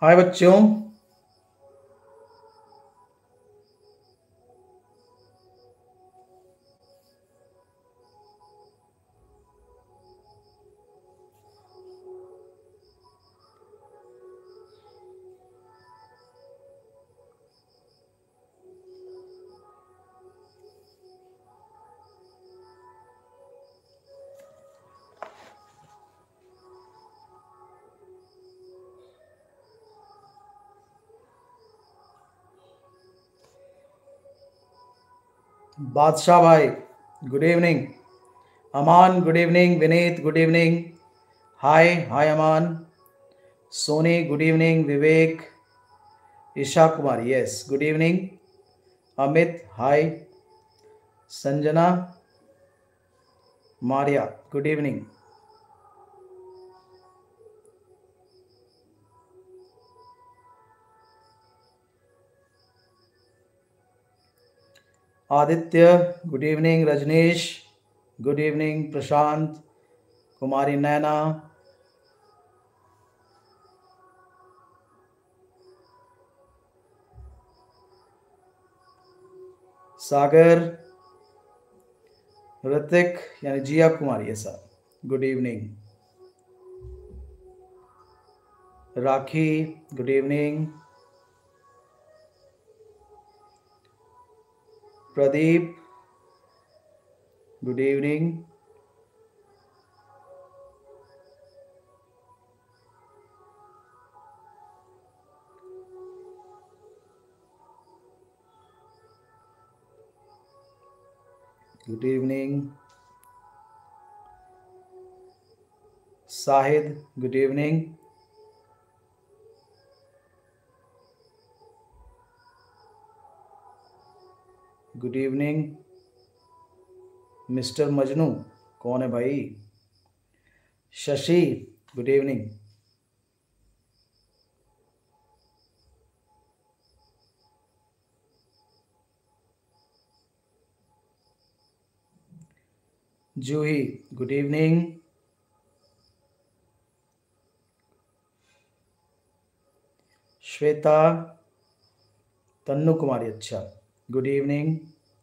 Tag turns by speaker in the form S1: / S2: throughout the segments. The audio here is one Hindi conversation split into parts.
S1: हाय बच्चों। बादशाह भाई good evening. Aman good evening. Vineet good evening. Hi hi Aman. Soni good evening. Vivek, Isha Kumar yes good evening. Amit hi. Sanjana, Maria good evening. Aditya good evening. Rajneesh good evening. Prashant, Kumari Naina, Sagar, Hrithik यानी Jiya Kumar yes sir good evening. Rakhi good evening. Pradeep good evening. Good evening. Sahid good evening. Good evening. Mister Majnu कौन है भाई? Shashi good evening. जूही गुड इवनिंग। श्वेता, तन्नू कुमारी अच्छा good evening.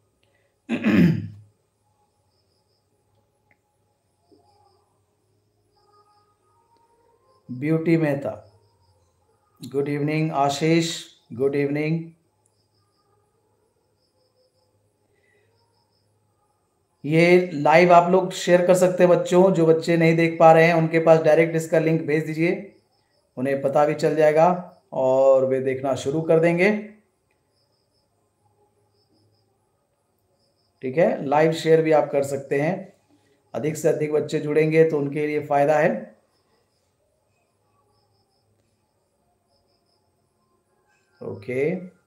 S1: Beauty Mehta good evening. Ashish good evening. ये लाइव आप लोग शेयर कर सकते हैं बच्चों। जो बच्चे नहीं देख पा रहे हैं उनके पास डायरेक्ट इसका लिंक भेज दीजिए, उन्हें पता भी चल जाएगा और वे देखना शुरू कर देंगे। ठीक है, लाइव शेयर भी आप कर सकते हैं। अधिक से अधिक बच्चे जुड़ेंगे तो उनके लिए फायदा है। Okay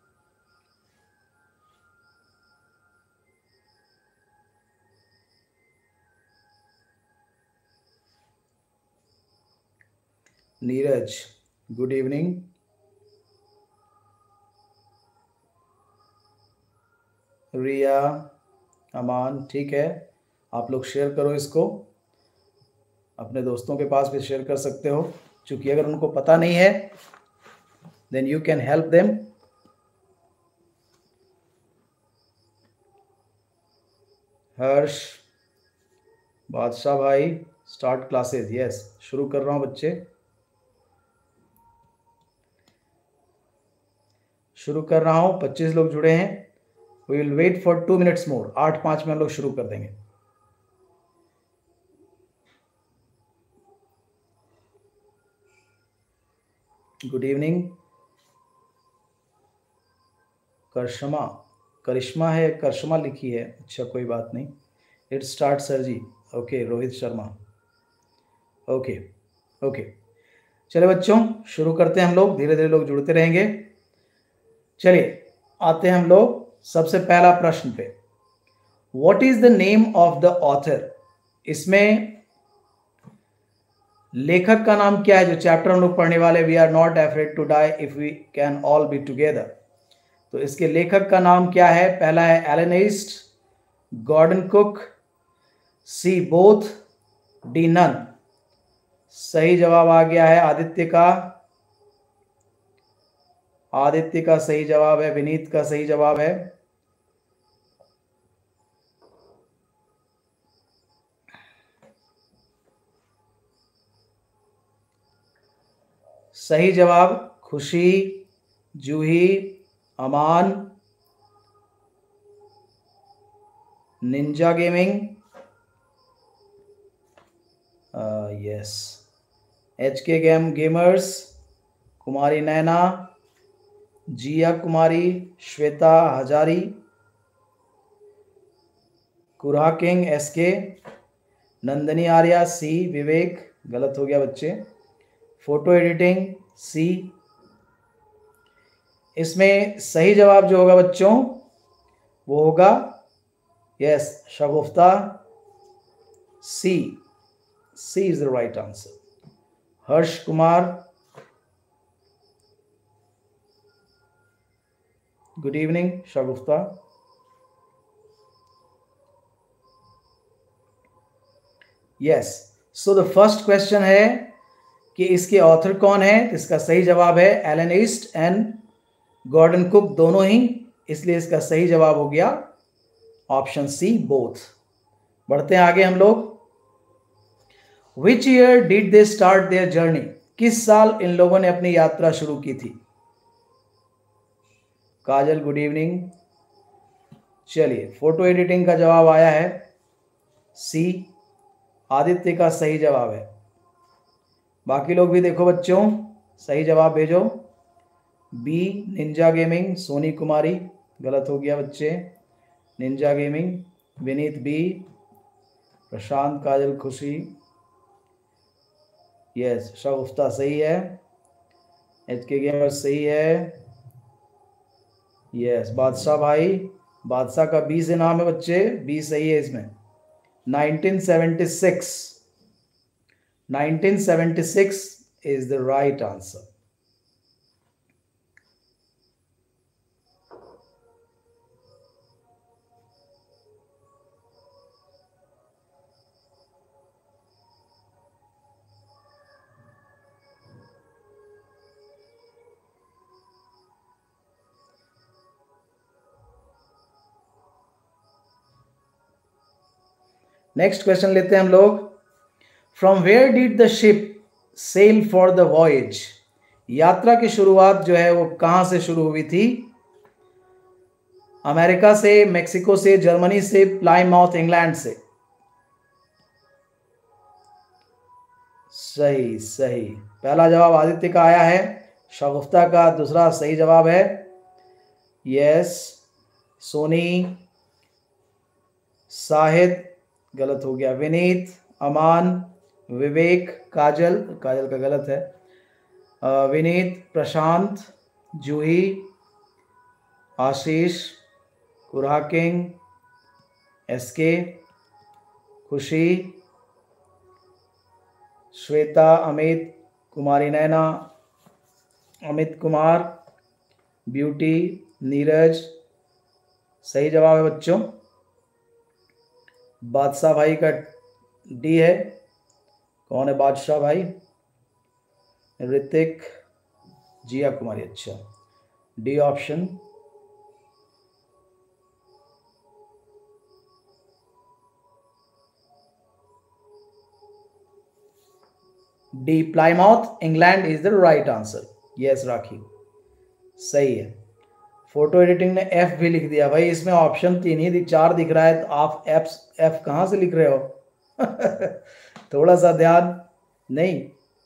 S1: Neeraj good evening. Riya, Aman ठीक है, आप लोग शेयर करो इसको, अपने दोस्तों के पास भी शेयर कर सकते हो, क्योंकि अगर उनको पता नहीं है then you can help them. Harsh, Badshah भाई स्टार्ट क्लासेस यस शुरू कर रहा हूँ बच्चे, शुरू कर रहा हूँ। 25 लोग जुड़े हैं। We will wait for 2 minutes more. 8-5 में हम लोग शुरू कर देंगे। Good evening. करिश्मा, करिश्मा है, करिश्मा लिखी है, अच्छा कोई बात नहीं। It start sir ji. Okay Rohit Sharma okay okay. चलिए बच्चों शुरू करते हैं हम लोग, धीरे धीरे लोग जुड़ते रहेंगे। चलिए आते हैं हम लोग सबसे पहला प्रश्न पे। What is the name of the author? इसमें लेखक का नाम क्या है? जो चैप्टर हम लोग पढ़ने वाले, we are not afraid to die if we can all be together, तो इसके लेखक का नाम क्या है? पहला है Alan East, Gordon Cook, C both, D none. सही जवाब आ गया है आदित्य का आदित्य का सही जवाब है, विनीत का सही जवाब है। सही जवाब Khushi, Juhi, Aman, ninja gaming, yes, HK gamers, Kumari Naina, Jiya Kumari, Shweta Hazari, Kurha king SK, Nandini Arya C, Vivek गलत हो गया बच्चे, फोटो एडिटिंग C। इसमें सही जवाब जो होगा बच्चों वो होगा yes Shagufta C is the right answer. Harsh Kumar, good evening Shagufta. Yes, so the first question है कि इसके ऑथर कौन है। इसका सही जवाब है Alan East and Gordon Cook, दोनों ही, इसलिए इसका सही जवाब हो गया ऑप्शन सी बोथ। बढ़ते हैं आगे हम लोग। Which year did they start their journey, किस साल इन लोगों ने अपनी यात्रा शुरू की थी। Kajal good evening. चलिए, फोटो एडिटिंग का जवाब आया है सी, आदित्य का सही जवाब है। बाकी लोग भी देखो बच्चों, सही जवाब भेजो। B ninja gaming, Soni Kumari गलत हो गया बच्चे, ninja gaming, Vineet B, Prashant Kajal Khushi, yes Shagufta सही है, HK गेमर सही है, यस बादशाह भाई, बादशाह का बी से नाम है बच्चे, बी सही है इसमें। 1976 is the right answer. Next question लेते हैं हम लोग। From where did the ship sail for the voyage, यात्रा की शुरुआत जो है वो कहां से शुरू हुई थी। अमेरिका से, मेक्सिको से, जर्मनी से, प्लाईमाउथ इंग्लैंड से। सही सही, पहला जवाब आदित्य का आया है, शगुफ्ता का दूसरा सही जवाब है। यस, सोनी, साहिद गलत हो गया, विनीत, अमान, विवेक, काजल का गलत है, Vineet, Prashant, Juhi, Ashish, Kurha king, SK, Khushi, Shweta, Amit, Kumari Naina, Amit Kumar, beauty, Neeraj सही जवाब है बच्चों। बादशाह भाई का डी है, कौन है बादशाह भाई, ऋतिक, जिया कुमारी, अच्छा D option. D Plymouth England is the right answer. Yes Rakhi सही है। फोटो एडिटिंग ने F भी लिख दिया भाई, इसमें ऑप्शन 3 ही 4 दिख रहा है, तो आप F कहां से लिख रहे हो थोड़ा सा ध्यान नहीं।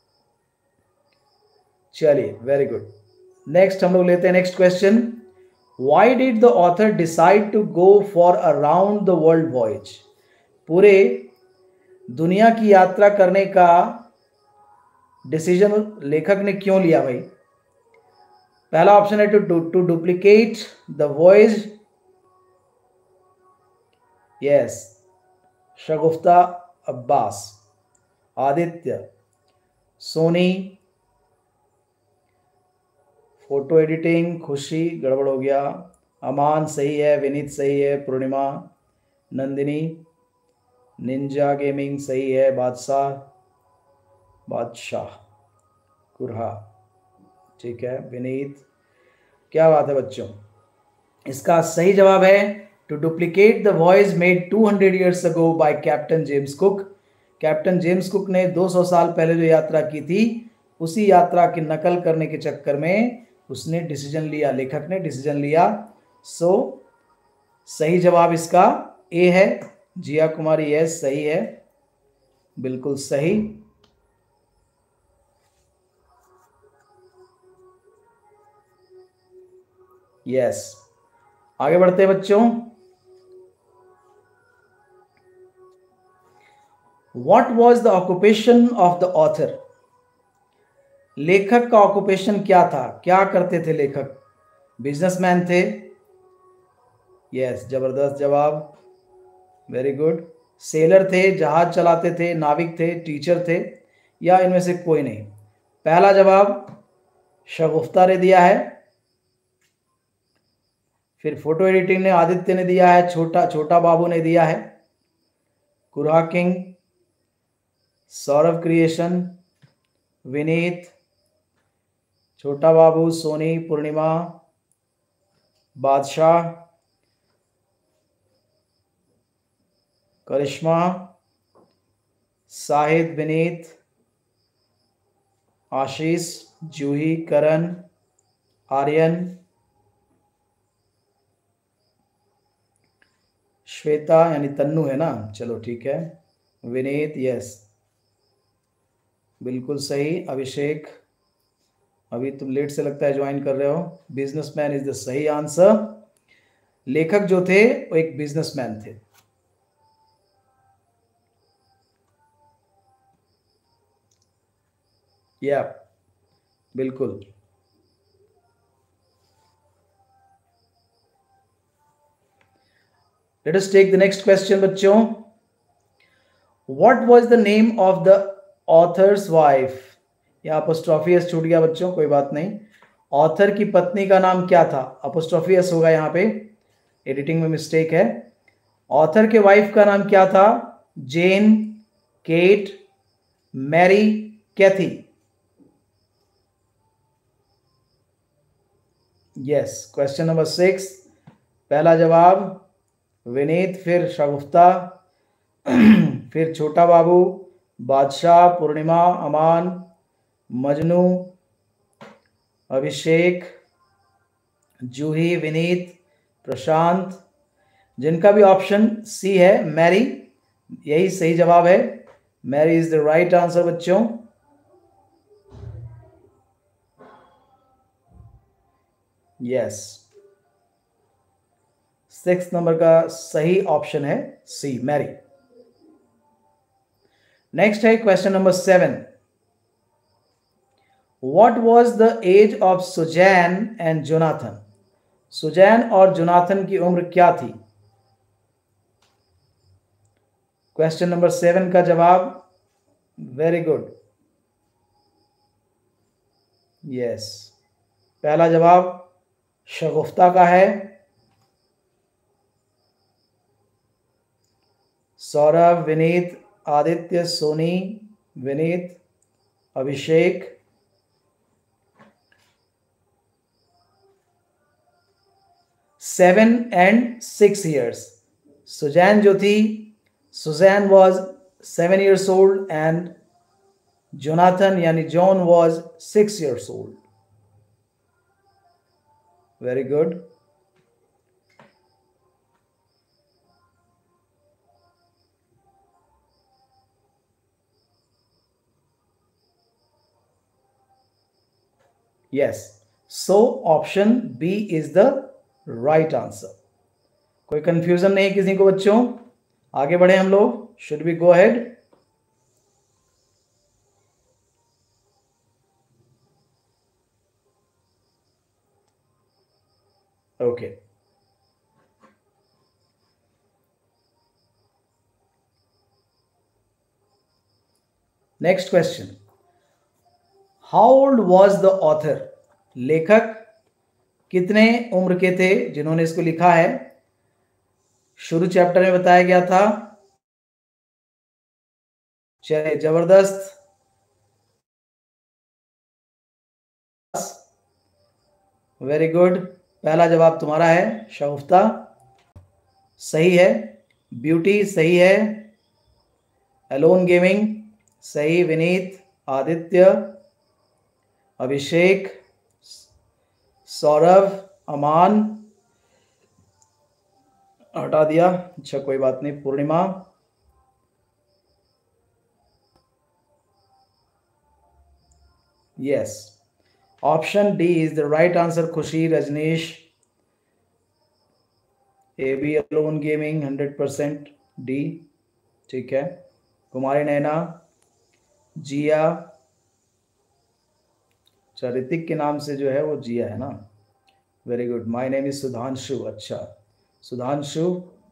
S1: चलिए वेरी गुड। नेक्स्ट हम लोग लेते हैं next question. Why did the author decide to go for a round the world voyage, पूरे दुनिया की यात्रा करने का डिसीजन लेखक ने क्यों लिया भाई। पहला ऑप्शन है to duplicate the voyage, yes Shagufta Abbas, Aditya, Soni, photo editing Khushi गड़बड़ हो गया, अमान सही है, विनीत सही है, पूर्णिमा, नंदिनी, निंजा गेमिंग सही है, बादशाह कुरहा ठीक है, विनीत, क्या बात है बच्चों, इसका सही जवाब है to duplicate the voyage made 200 years ago by captain James Cook. Captain James Cook ने 200 साल पहले जो यात्रा की थी, उसी यात्रा की नकल करने के चक्कर में उसने डिसीजन लिया, लेखक ने डिसीजन लिया। सो सही जवाब इसका ए है। जिया कुमारी यस सही है, बिल्कुल सही। यस, आगे बढ़ते हैं बच्चों। What was the occupation of the author? लेखक का ऑक्यूपेशन क्या था, क्या करते थे लेखक? बिजनेसमैन थे? यस, जबरदस्त जवाब, वेरी गुड। सेलर थे, जहाज चलाते थे, नाविक थे, टीचर थे, या इनमें से कोई नहीं? पहला जवाब शगुफ्ता ने दिया है, फिर फोटो एडिटिंग ने आदित्य ने दिया है, छोटा बाबू ने दिया है, कुरहा किंग, सौरभ क्रिएशन, विनीत, छोटा बाबू, सोनी, पूर्णिमा, बादशाह, करिश्मा, साहिद, विनीत, आशीष, जूही, करण, आर्यन, श्वेता यानी तन्नू है ना, चलो ठीक है, विनीत यस बिल्कुल सही। अभिषेक, अभी तुम लेट से लगता है ज्वाइन कर रहे हो। बिजनेसमैन इज द सही आंसर। लेखक जो थे वो एक बिजनेसमैन थे। या बिल्कुल। Let us take the next question बच्चों। What was the name of the author's wife? यहाँ अपोस्ट्रोफी एस छूट गया बच्चों, कोई बात नहीं। ऑथर की पत्नी का नाम क्या था? अपोस्ट्रोफी एस होगा यहाँ पे, एडिटिंग में मिस्टेक है। ऑथर के वाइफ का नाम क्या था? Jane, Kate, Mary, Cathy? Yes, question number 6, पहला जवाब विनीत, फिर शगुफ्ता, फिर छोटा बाबू, बादशाह, पूर्णिमा, अमान, मजनू, अभिषेक, जूही, विनीत, प्रशांत। जिनका भी ऑप्शन सी है मैरी, यही सही जवाब है। Mary is the right answer बच्चों। यस, 6 नंबर का सही ऑप्शन है सी, मैरी। नेक्स्ट है question number 7। What was the age of Susan and Jonathan? Susan और जोनाथन की उम्र क्या थी? क्वेश्चन नंबर 7 का जवाब, वेरी गुड, यस, पहला जवाब शगुफ्ता का है। Saurabh, Vineet, Aditya, Soni, Vineet, Abhishek, 7 and 6 years। Susan जो थी, Susan was 7 years old and Jonathan यानी John was 6 years old। Very good. Yes, so option B is the right answer. कोई कंफ्यूजन नहीं किसी को बच्चों? आगे बढ़े हम लोग, should we go ahead? Okay, next question. How old was the author? लेखक कितने उम्र के थे जिन्होंने इसको लिखा है? शुरू चैप्टर में बताया गया था। चलिए, जबरदस्त, वेरी गुड, पहला जवाब तुम्हारा है शगुफ्ता, सही है। ब्यूटी सही है। एलोन गेमिंग सही। विनीत, आदित्य, अभिषेक, सौरभ, अमान, हटा दिया, अच्छा कोई बात नहीं। Purnima, yes, option D is the right answer. Khushi, Rajneesh, A B alone gaming 100% D, ठीक है। कुमारी नैना, जिया, अच्छा ऋतिक के नाम से जो है वो जिया है ना, very good. My name is Sudhanshu, अच्छा Sudhanshu,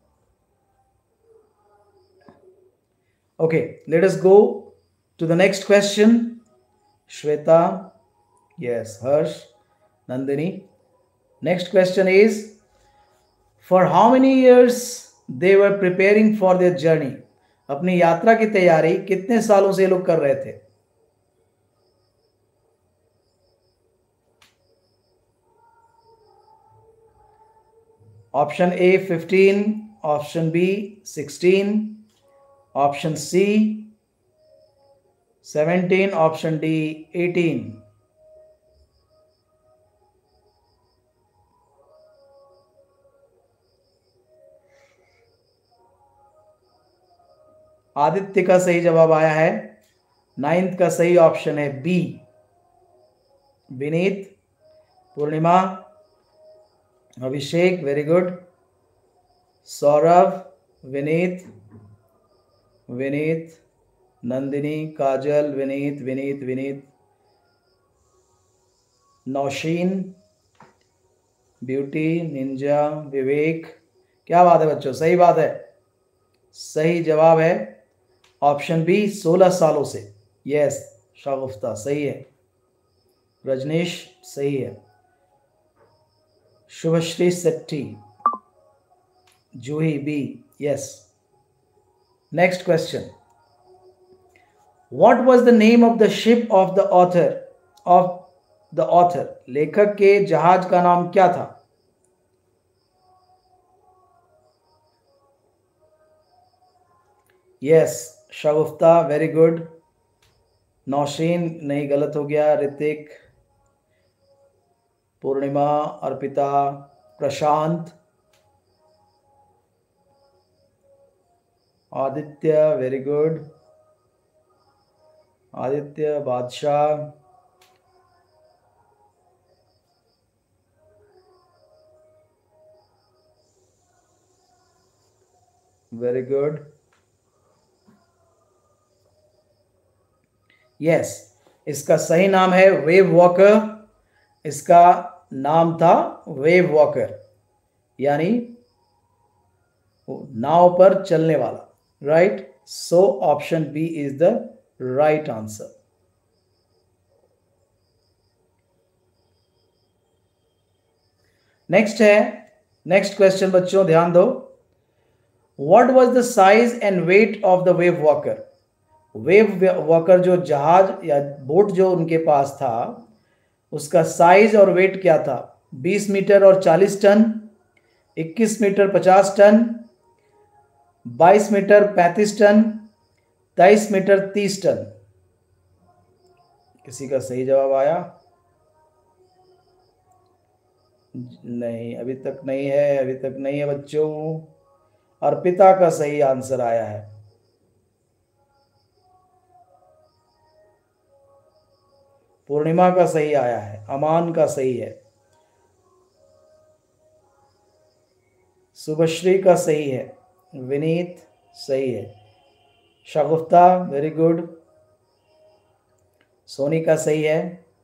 S1: okay. Let us go to the next question. Shweta, yes, Harsh, Nandini. Next question is, for how many years they were preparing for their journey. अपनी यात्रा की तैयारी कितने सालों से ये लोग कर रहे थे? Option A 15, option B 16, option C 17, option D 18। Aditya का सही जवाब आया है, 9th का सही ऑप्शन है B. Vineet, Purnima, Abhishek, very good. Saurabh, Vineet, Vineet, Nandini, Kajal, Vineet, Vineet, Vineet, Nausheen, beauty, ninja, Vivek. क्या बात है बच्चों, सही बात है। सही जवाब है ऑप्शन बी, 16 सालों से। यस, शागुफ्ता सही है। रजनीश सही है। Shubhashree Setty, Juhi B, yes. Next question, what was the name of the ship of the author. लेखक के जहाज का नाम क्या था? Yes, Shagufta, very good. Nausheen नहीं, गलत हो गया। Hrithik, Purnima, Arpita, Prashant, Aditya, very good. Aditya, Badshah, very good. Yes, इसका सही नाम है वेव वॉकर। इसका नाम था वेव वॉकर, यानी नाव पर चलने वाला, right. So option B is the right answer. Next है, नेक्स्ट क्वेश्चन बच्चों ध्यान दो। What was the size and weight of the Wave Walker. Wave Walker जो जहाज या बोट जो उनके पास था, उसका साइज और वेट क्या था? 20 मीटर और 40 ton, 21 metre 50 ton, 22 metre 35 ton, 23 metre 30 ton. किसी का सही जवाब आया? नहीं, अभी तक नहीं है, अभी तक नहीं है बच्चों। अर्पिता का सही आंसर आया है। पूर्णिमा का सही आया है। अमान का सही है। शुभश्री का सही है। विनीत सही है। शगुफ्ता, वेरी गुड। सोनी का सही है।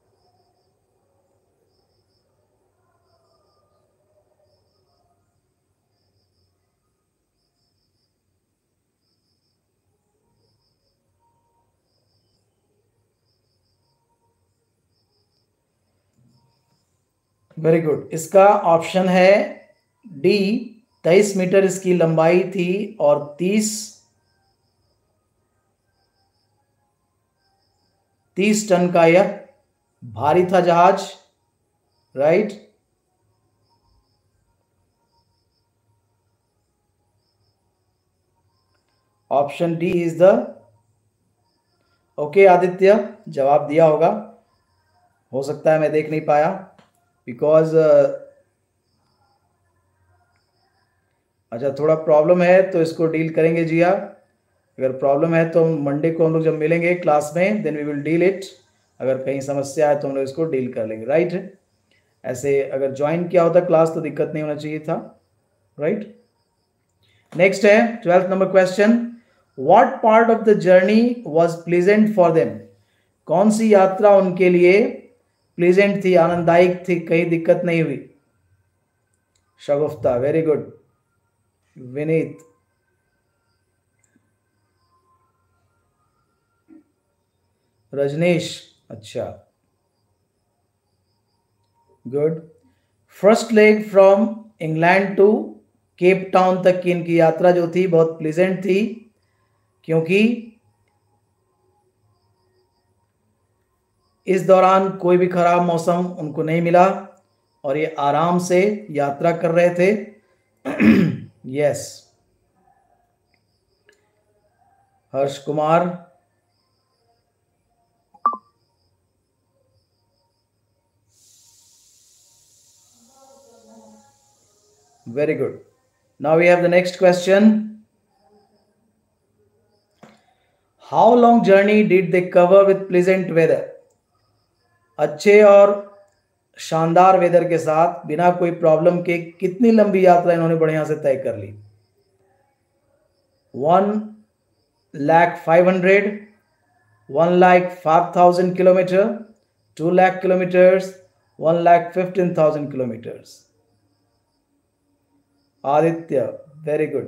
S1: वेरी गुड, इसका ऑप्शन है डी। 23 मीटर इसकी लंबाई थी और 30 टन का यह भारी था जहाज, right. Option D is the okay. Aditya जवाब दिया होगा, हो सकता है मैं देख नहीं पाया बिकॉज अच्छा थोड़ा प्रॉब्लम है तो इसको डील करेंगे जिया। अगर प्रॉब्लम है तो मंडे को हम लोग जब मिलेंगे क्लास में then we will deal it. अगर कहीं समस्या है तो हम लोग इसको डील कर लेंगे, राइट। ऐसे अगर ज्वाइन किया होता क्लास तो दिक्कत नहीं होना चाहिए था, राइट। नेक्स्ट है 12th number question, what part of the journey was pleasant for them. कौन सी यात्रा उनके लिए प्लीजेंट थी, आनंददायक थी, कहीं दिक्कत नहीं हुई। Shagufta very good. विनीत, रजनीश अच्छा good. First leg from England to Cape Town तक की इनकी यात्रा जो थी बहुत प्लीजेंट थी, क्योंकि इस दौरान कोई भी खराब मौसम उनको नहीं मिला और ये आराम से यात्रा कर रहे थे। Yes Harsh Kumar, very good. Now we have the next question. How long journey did they cover with pleasant weather? अच्छे और शानदार वेदर के साथ बिना कोई प्रॉब्लम के कितनी लंबी यात्रा इन्होंने बढ़िया से तय कर ली। 1,05,000, 1,05,000 kilometre, 2 lakh kilometres, 1,15,000 kilometres. Aditya very good.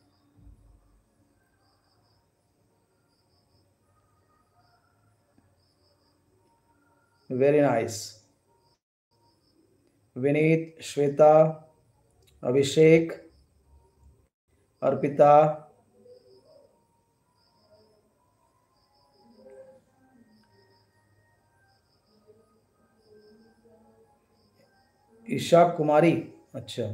S1: Very nice. Vineet, Shweta, Abhishek, Arpita, Isha Kumari, अच्छा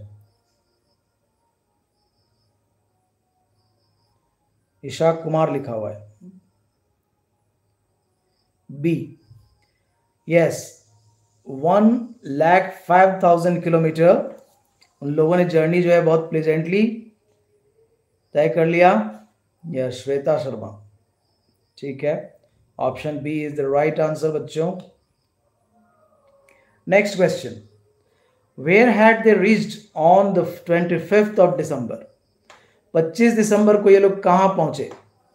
S1: ईशा कुमार लिखा हुआ है बी। यस 1,05,000 किलोमीटर उन लोगों ने जर्नी जो है बहुत प्लेजेंटली तय कर लिया। यह श्वेता शर्मा, ठीक है, option B is the right answer बच्चों। Next question, where had they reached on the 25th of December. 25 दिसंबर को ये लोग कहां पहुंचे।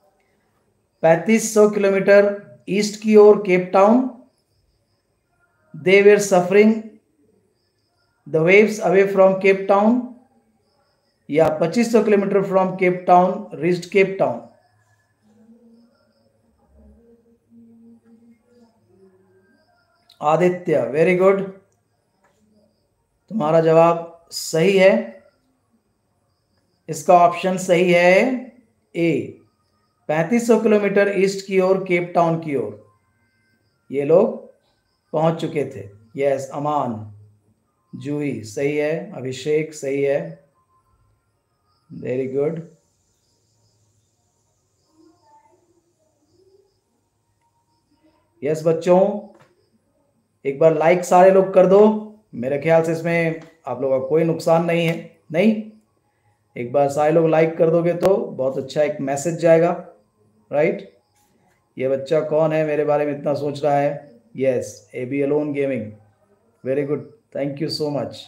S1: 3500 किलोमीटर ईस्ट की ओर Cape Town, they were suffering the waves away from Cape Town, या 2500 kilometre from Cape Town reached Cape Town. Aditya very good, तुम्हारा जवाब सही है। इसका ऑप्शन सही है ए, 3500 किलोमीटर ईस्ट की ओर केप टाउन की ओर ये लोग पहुंच चुके थे। यस अमान, जूही सही है, अभिषेक सही है, वेरी गुड। यस बच्चों, एक बार लाइक सारे लोग कर दो, मेरे ख्याल से इसमें आप लोगों का कोई नुकसान नहीं है। नहीं, एक बार सारे लोग लाइक कर दोगे तो बहुत अच्छा एक मैसेज जाएगा, राइट। ये बच्चा कौन है मेरे बारे में इतना सोच रहा है। Yes AB alone gaming, very good, thank you so much.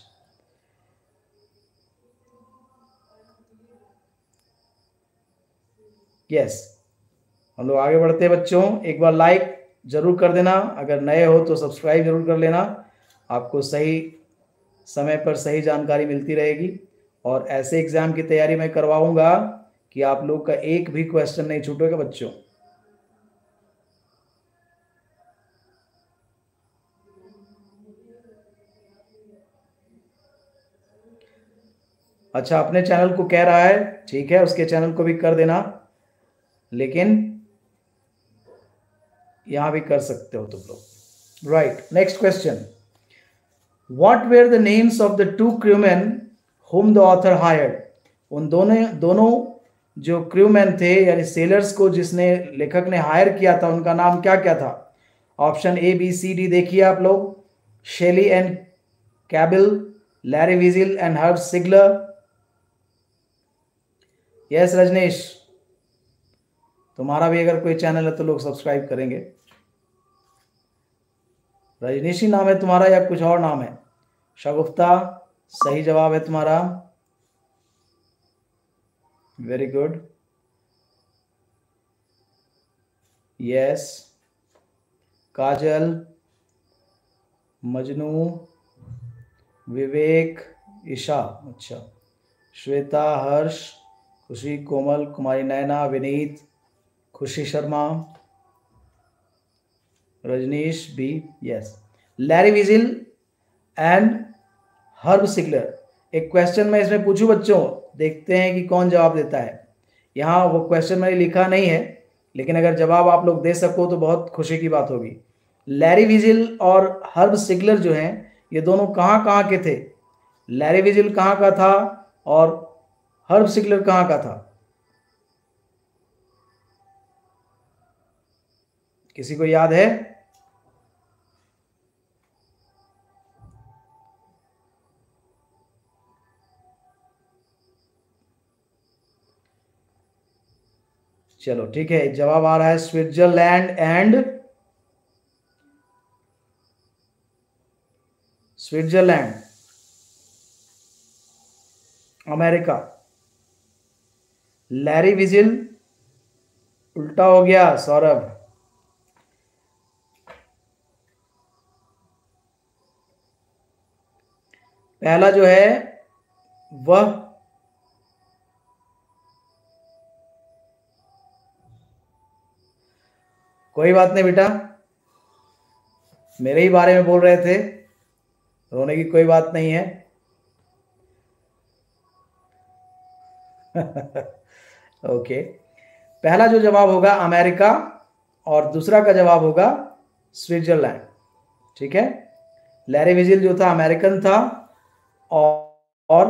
S1: Yes हम लोग आगे बढ़ते हैं बच्चों। एक बार लाइक जरूर कर देना, अगर नए हो तो सब्सक्राइब जरूर कर लेना, आपको सही समय पर सही जानकारी मिलती रहेगी। और ऐसे एग्जाम की तैयारी मैं करवाऊंगा कि आप लोग का एक भी क्वेश्चन नहीं छूटेगा बच्चों। अच्छा अपने चैनल को कह रहा है, ठीक है, उसके चैनल को भी कर देना, लेकिन यहां भी कर सकते हो तुम लोग, right. Next question, what were the names of the 2 crewmen whom the author hired। उन दोनों जो क्रूमैन थे यानी सेलर्स को जिसने लेखक ने हायर किया था उनका नाम क्या क्या था? Option A B C D देखिए आप लोग। Shelley and Cabill, Larry Vigil and Herb Sigler. Yes Rajneesh, तुम्हारा भी अगर कोई चैनल है तो लोग सब्सक्राइब करेंगे। रजनीश ही नाम है तुम्हारा या कुछ और नाम है? शगुफ्ता, सही जवाब है तुम्हारा, very good. Yes, Kajal, Majnu, Vivek, Isha, अच्छा, Shweta, Harsh, Khushi, Komal, Kumari Naina, Vineet, Khushi Sharma, Rajneesh B, yes. Larry Vigil and Herb Sigler. एक क्वेश्चन मैं इसमें पूछूं बच्चों, देखते हैं कि कौन जवाब देता है। यहाँ वो क्वेश्चन मैंने लिखा नहीं है, लेकिन अगर जवाब आप लोग दे सको तो बहुत खुशी की बात होगी। लैरी विजिल और हर्ब सिगलर जो हैं ये दोनों कहाँ के थे? लैरी विजिल कहाँ का था और हर्ब सिगलर कहाँ का था? किसी को याद है? चलो ठीक है, जवाब आ रहा है Switzerland and Switzerland, America. Larry Vigil उल्टा हो गया सौरभ। पहला जो है वह कोई बात नहीं बेटा, मेरे ही बारे में बोल रहे थे, रोने की कोई बात नहीं है। ओके, पहला जो जवाब होगा अमेरिका और दूसरा का जवाब होगा स्विट्जरलैंड, ठीक है। लैरी विजिल जो था अमेरिकन था और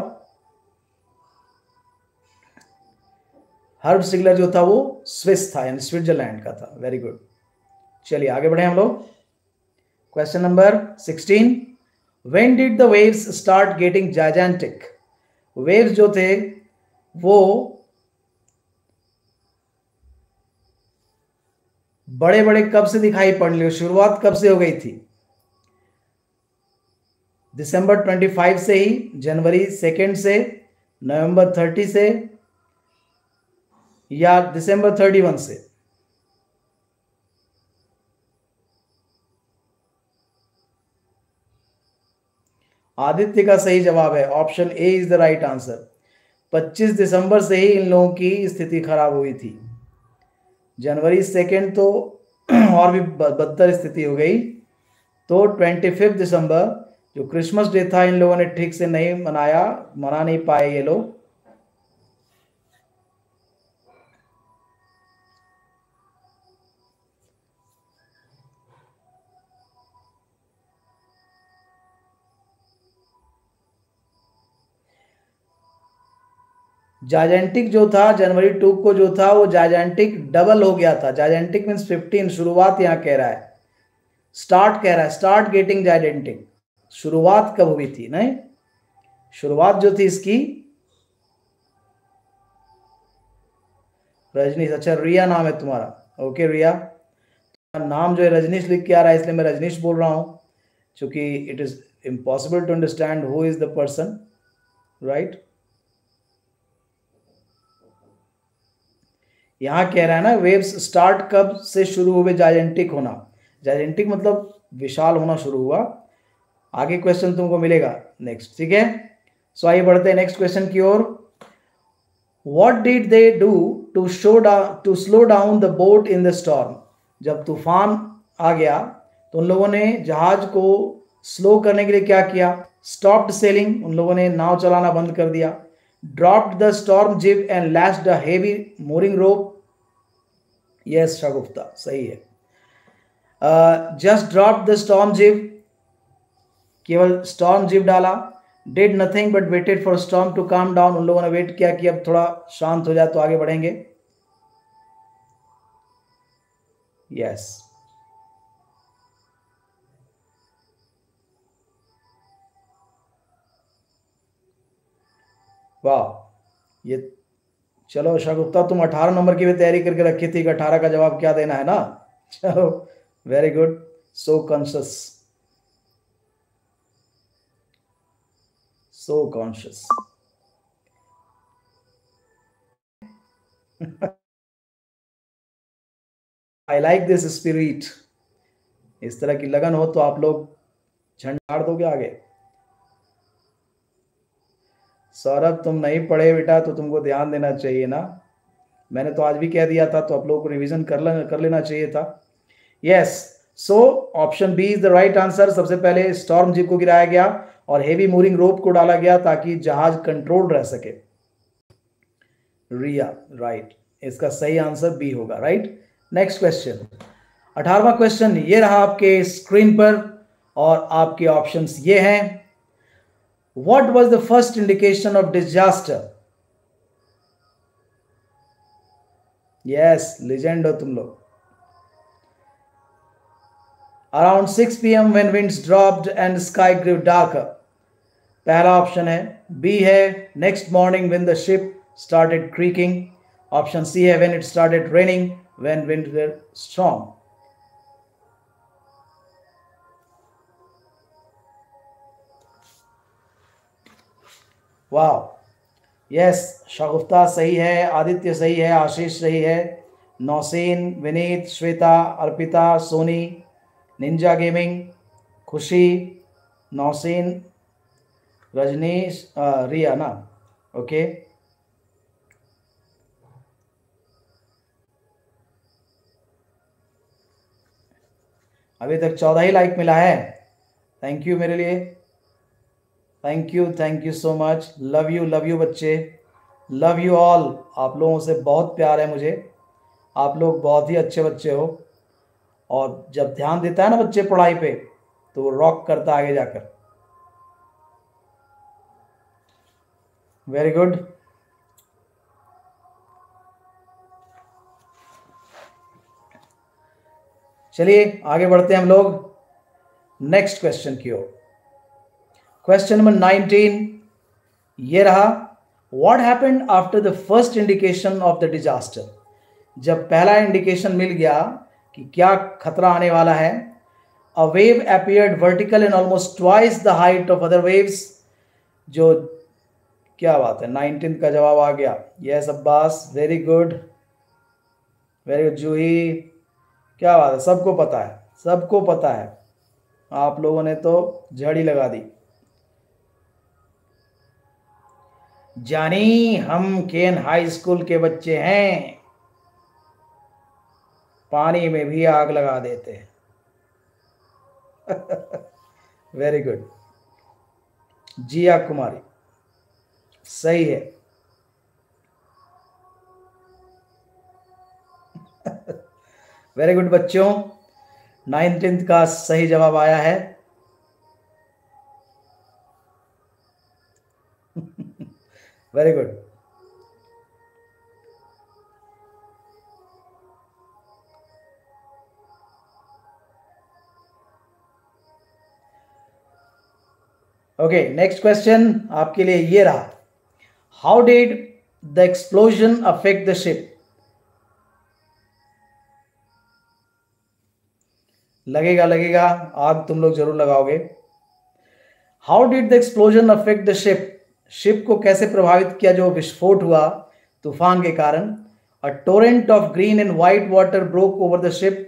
S1: हर्ब सिगलर जो था वो स्विस था, यानी स्विट्जरलैंड का था। वेरी गुड, चलिए आगे बढ़े हम लोग। Question number 16, when did the waves start getting gigantic? Waves जो थे वो बड़े बड़े कब से दिखाई पड़ रहे? शुरुआत कब से हो गई थी? दिसंबर 25 से ही, जनवरी 2 से, नवंबर 30 से, या दिसंबर 31 से? आदित्य का सही जवाब है, option A is the right answer. 25 दिसंबर से ही इन लोगों की स्थिति खराब हुई थी। जनवरी 2 तो और भी बदतर स्थिति हो गई। तो 25 दिसंबर जो क्रिसमस डे था इन लोगों ने ठीक से नहीं मना नहीं पाए ये लोग। जायजेंटिक जो था जनवरी 2 को जो था वो जायजेंटिक डबल हो गया था। जायजेंटिक मीन्स 15, शुरुआत यहां कह रहा है, स्टार्ट कह रहा है, स्टार्ट गेटिंग जायजेंटिक। शुरुआत कब हुई थी? नहीं, शुरुआत जो थी इसकी, रजनीश, अच्छा रिया नाम है तुम्हारा, ओके रिया, नाम जो है रजनीश लिख के आ रहा है इसलिए मैं रजनीश बोल रहा हूं, क्योंकि it is impossible to understand who is the person, right. यहां कह रहा है ना वेव्स स्टार्ट कब से शुरू हुए जायजेंटिक होना? जायजेंटिक मतलब विशाल होना शुरू हुआ। आगे क्वेश्चन तुमको मिलेगा नेक्स्ट, ठीक है। सो आइए बढ़ते हैं नेक्स्ट क्वेश्चन की ओर। What did they do to slow down the boat in the storm? जब तूफान आ गया तो उन लोगों ने जहाज को स्लो करने के लिए क्या किया? स्टॉप्ड सेलिंग, उन लोगों ने नाव चलाना बंद कर दिया। Dropped the storm jib and lashed a heavy mooring rope। Yes Shagufta, सही है। जस्ट ड्रॉप्ड द स्टॉर्म जिब, केवल स्टॉर्म जिब डाला। Did nothing but waited for storm to calm down, उन लोगों ने वेट किया कि अब थोड़ा शांत हो जाए तो आगे बढ़ेंगे। यस, वाह। ये चलो शागुफ्ता, तुम 18 नंबर की भी तैयारी करके रखी थी कि 18 का जवाब क्या देना है ना। चलो, very good, so conscious, so conscious. I like this spirit. इस तरह की लगन हो तो आप लोग झंडा गाड़ दोगे आगे। सौरभ, तुम नहीं पढ़े बेटा तो तुमको ध्यान देना चाहिए ना। मैंने तो आज भी कह दिया था, तो आप लोगों को रिवीजन कर लेना चाहिए था। Yes, so option B is the right answer. सबसे पहले स्टॉर्म जिप को गिराया गया और हेवी मूविंग रोप को डाला गया ताकि जहाज कंट्रोल रह सके। रिया, राइट, इसका सही आंसर बी होगा। राइट, नेक्स्ट क्वेश्चन, 18वां क्वेश्चन ये रहा आपके स्क्रीन पर और आपके ऑप्शंस ये हैं। What was the first indication of disaster? Yes, legend हो तुम लोग। Around 6 p.m. when winds dropped and sky grew darker, पहला ऑप्शन है। बी है next morning when the ship started creaking, option C है when it started raining when winds were strong। वाह, यस, शागुफ्ता सही है, आदित्य सही है, आशीष सही है, नौसीन, विनीत, श्वेता, अर्पिता, सोनी, निंजा गेमिंग, खुशी, नौसीन, रजनीश, रिया ना। ओके, अभी तक 14 ही लाइक मिला है। थैंक यू मेरे लिए, thank you so much. Love you बच्चे, लव यू ऑल। आप लोगों से बहुत प्यार है मुझे, आप लोग बहुत ही अच्छे बच्चे हो। और जब ध्यान देता है ना बच्चे पढ़ाई पे, तो वो रॉक करता है आगे जाकर। Very good. चलिए आगे बढ़ते हैं हम लोग नेक्स्ट क्वेश्चन की ओर। क्वेश्चन नंबर 19 ये रहा। What happened after the first indication of the disaster? जब पहला इंडिकेशन मिल गया कि क्या खतरा आने वाला है, a wave appeared vertical and almost twice the height of other waves. जो, क्या बात है, 19 का जवाब आ गया। Yes Abbas, very good, very good Juhi, क्या बात है, सबको पता है, सबको पता है। आप लोगों ने तो झड़ी लगा दी। जानी, हम केन हाई स्कूल के बच्चे हैं, पानी में भी आग लगा देते हैं। वेरी गुड, जिया कुमारी, सही है। वेरी गुड बच्चों, 19th का सही जवाब आया है। Very good. Okay, next question आपके लिए ये रहा। How did the explosion affect the ship? लगेगा लगेगा, आग तुम लोग जरूर लगाओगे। How did the explosion affect the ship? Ship को कैसे प्रभावित किया जो विस्फोट हुआ तूफान के कारण? A torrent of green and white water broke over the ship,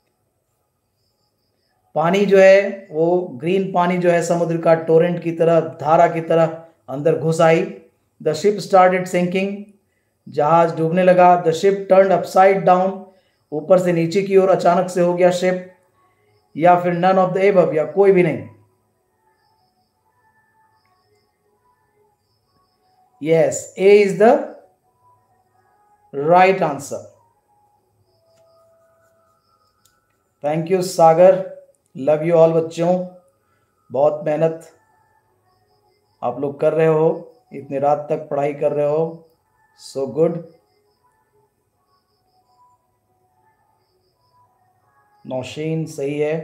S1: पानी जो है वो ग्रीन पानी जो है समुद्र का टोरेंट की तरह, धारा की तरह अंदर घुस आई। द शिप स्टार्टेड सिंकिंग, जहाज डूबने लगा। The ship turn upside down, ऊपर से नीचे की ओर अचानक से हो गया शिप। या फिर नन ऑफ द एबव, या कोई भी नहीं। Yes, A is the right answer. Thank you Sagar, love you all बच्चों, बहुत मेहनत आप लोग कर रहे हो, इतनी रात तक पढ़ाई कर रहे हो, सो गुड। नौशीन सही है,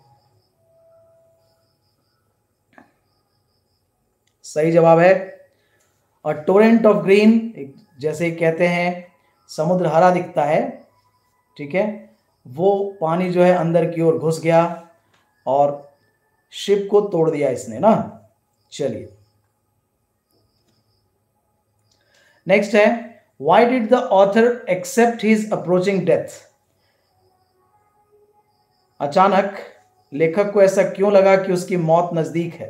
S1: सही जवाब है। और टोरेंट ऑफ ग्रीन, जैसे कहते हैं समुद्र हरा दिखता है, ठीक है, वो पानी जो है अंदर की ओर घुस गया और शिप को तोड़ दिया इसने ना। चलिए नेक्स्ट है, why did the author accept his approaching death. अचानक लेखक को ऐसा क्यों लगा कि उसकी मौत नजदीक है।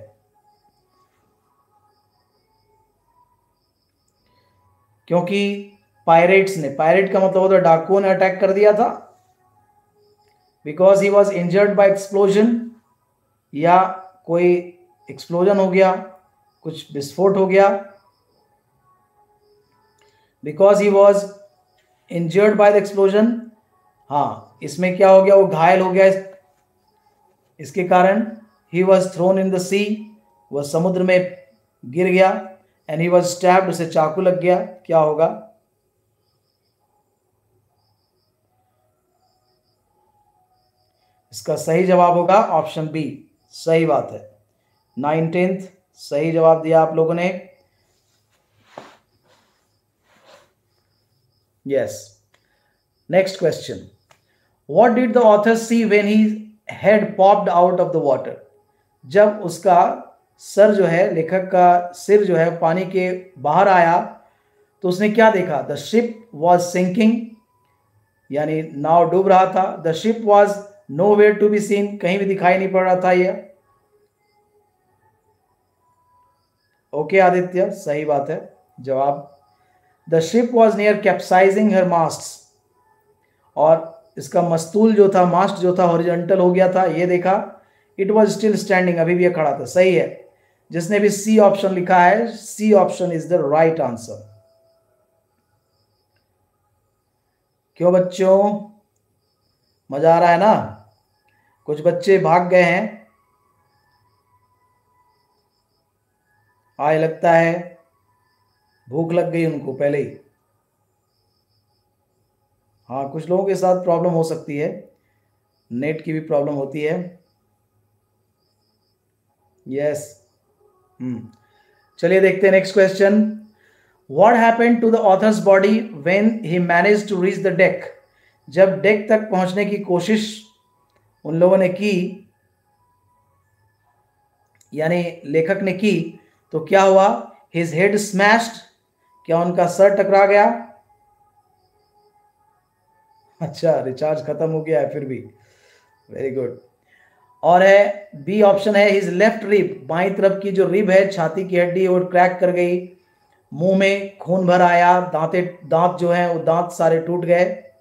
S1: क्योंकि पायरेट्स ने, पायरेट का मतलब होता है डाकुओं ने अटैक कर दिया था, because he was injured by explosion, या कोई एक्सप्लोजन हो गया, कुछ विस्फोट हो गया, because he was injured by the explosion. हाँ, इसमें क्या हो गया, वो घायल हो गया इसके कारण। He was thrown in the sea, वह समुद्र में गिर गया। एंड ही वॉज स्टैब्ड, उसे चाकू लग गया। क्या होगा, इसका सही जवाब होगा ऑप्शन बी। सही बात है, 9th सही जवाब दिया आप लोगों ने। Yes, next question, what did the author see when he head popped out of the water. जब उसका सर जो है, लेखक का सिर जो है पानी के बाहर आया, तो उसने क्या देखा। द शिप वॉज सिंकिंग, यानी नाव डूब रहा था। The ship was nowhere to be seen, कहीं भी दिखाई नहीं पड़ रहा था ये। ओके आदित्य, सही बात है जवाब। The ship was near capsizing her masts, और इसका मस्तूल जो था, मास्ट जो था, हॉरिजॉन्टल हो गया था, ये देखा। इट वॉज स्टिल स्टैंडिंग, अभी भी ये खड़ा था। सही है, जिसने भी सी ऑप्शन लिखा है, C option is the right answer. क्यों बच्चों, मजा आ रहा है ना। कुछ बच्चे भाग गए हैं, आज लगता है भूख लग गई उनको पहले ही। हाँ, कुछ लोगों के साथ प्रॉब्लम हो सकती है, नेट की भी प्रॉब्लम होती है। यस, चलिए देखते हैं next question. What happened to the author's body when he manage to reach the deck. जब डेक तक पहुंचने की कोशिश उन लोगों ने की, यानी लेखक ने की, तो क्या हुआ। हिज हेड स्मैश्ड, क्या उनका सर टकरा गया। अच्छा, रिचार्ज खत्म हो गया है फिर भी, वेरी गुड। और है बी ऑप्शन है, हिज लेफ्ट रिब, बाई तरफ की जो रिब है, छाती की हड्डी, वो क्रैक कर गई। मुंह में खून भर आया, दांत जो है वो दांत सारे टूट गए।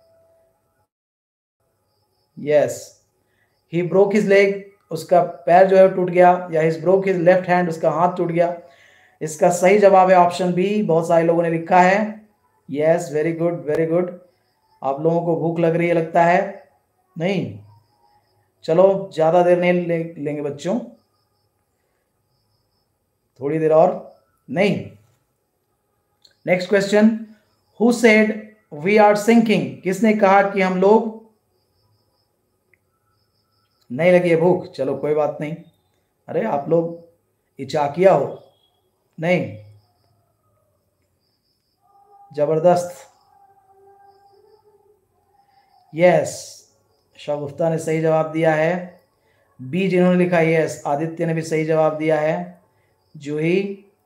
S1: Yes, he broke his leg, उसका पैर जो है टूट गया। या his broke his left hand, उसका हाथ टूट गया। इसका सही जवाब है ऑप्शन बी, बहुत सारे लोगों ने लिखा है। Yes, very good very good. आप लोगों को भूख लग रही है लगता है, नहीं, चलो ज्यादा देर नहीं लेंगे बच्चों, थोड़ी देर और। नहीं, next question, who said we are sinking. किसने कहा कि हम लोग, नहीं लगी है भूख, चलो कोई बात नहीं। अरे आप लोग इचाकिया हो, नहीं, जबरदस्त। यस, शगुफ्ता ने सही जवाब दिया है। बी जिन्होंने लिखा, यस, आदित्य ने भी सही जवाब दिया है। जूही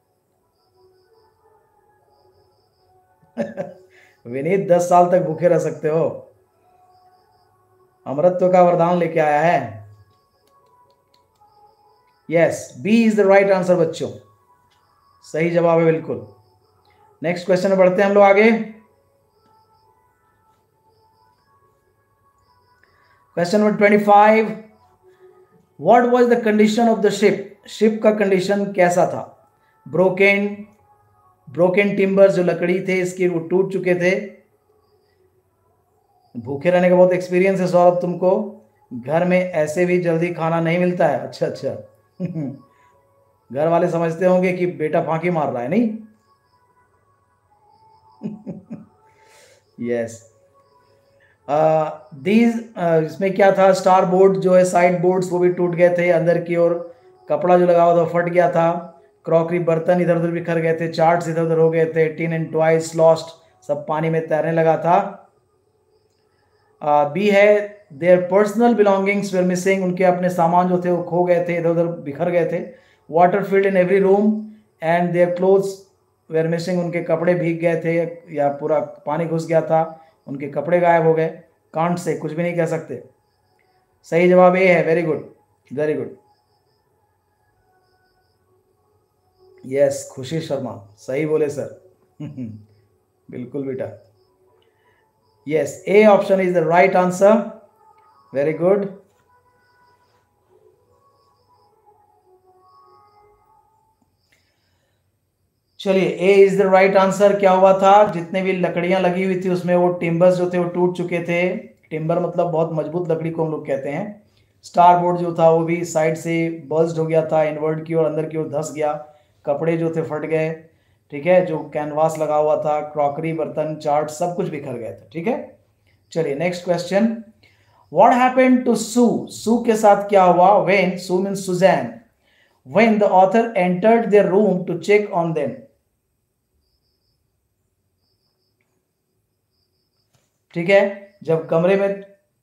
S1: विनीत 10 साल तक भूखे रह सकते हो, अमृतत्व का वरदान लेके आया है। Yes, B is the right answer बच्चों, सही जवाब है बिल्कुल। नेक्स्ट क्वेश्चन में बढ़ते हैं हम लोग आगे। Question number 25, what was the condition of the ship. Ship का कंडीशन कैसा था। ब्रोकन टिम्बर, जो लकड़ी थे इसके, वो टूट चुके थे। भूखे रहने का बहुत एक्सपीरियंस है सौरभ तुमको, घर में ऐसे भी जल्दी खाना नहीं मिलता है। अच्छा अच्छा घर वाले समझते होंगे कि बेटा फांकी मार रहा है, नहीं? यस। दीज इसमें क्या था, स्टार बोर्ड जो है, साइड बोर्ड्स वो भी टूट गए थे, अंदर की ओर कपड़ा जो लगा हुआ था फट गया था, क्रॉकरी बर्तन इधर उधर बिखर गए थे, चार्ट्स इधर उधर हो गए थे, टिन एंड ट्वाइस लॉस्ट, सब पानी में तैरने लगा था। बी है, their personal belongings were missing, उनके अपने सामान जो थे वो खो गए थे, इधर उधर बिखर गए थे। Water filled in every room and their clothes were missing, उनके कपड़े भीग गए थे या पूरा पानी घुस गया था, उनके कपड़े गायब हो गए। कांट से कुछ भी नहीं कह सकते। सही जवाब ए है। Very good, very good. Yes, Khushi Sharma सही बोले सर। बिल्कुल बेटा। Yes, A option is the right answer. Very good. चलिए, A is the right answer. क्या हुआ था, जितने भी लकड़ियां लगी हुई थी उसमें वो टिम्बर्स जो थे वो टूट चुके थे। टिम्बर मतलब बहुत मजबूत लकड़ी को हम लोग कहते हैं। स्टार बोर्ड जो था वो भी साइड से बर्स्ट हो गया था, इनवर्ड की ओर अंदर की ओर धस गया, कपड़े जो थे फट गए, ठीक है, जो कैनवास लगा हुआ था, क्रॉकरी बर्तन चार्ट सब कुछ बिखर गए थे, ठीक है। चलिए next question. What happened to Sue, Sue के साथ क्या हुआ, when, Sue means Susan, when the author entered their room to check on them. ठीक है, जब कमरे में,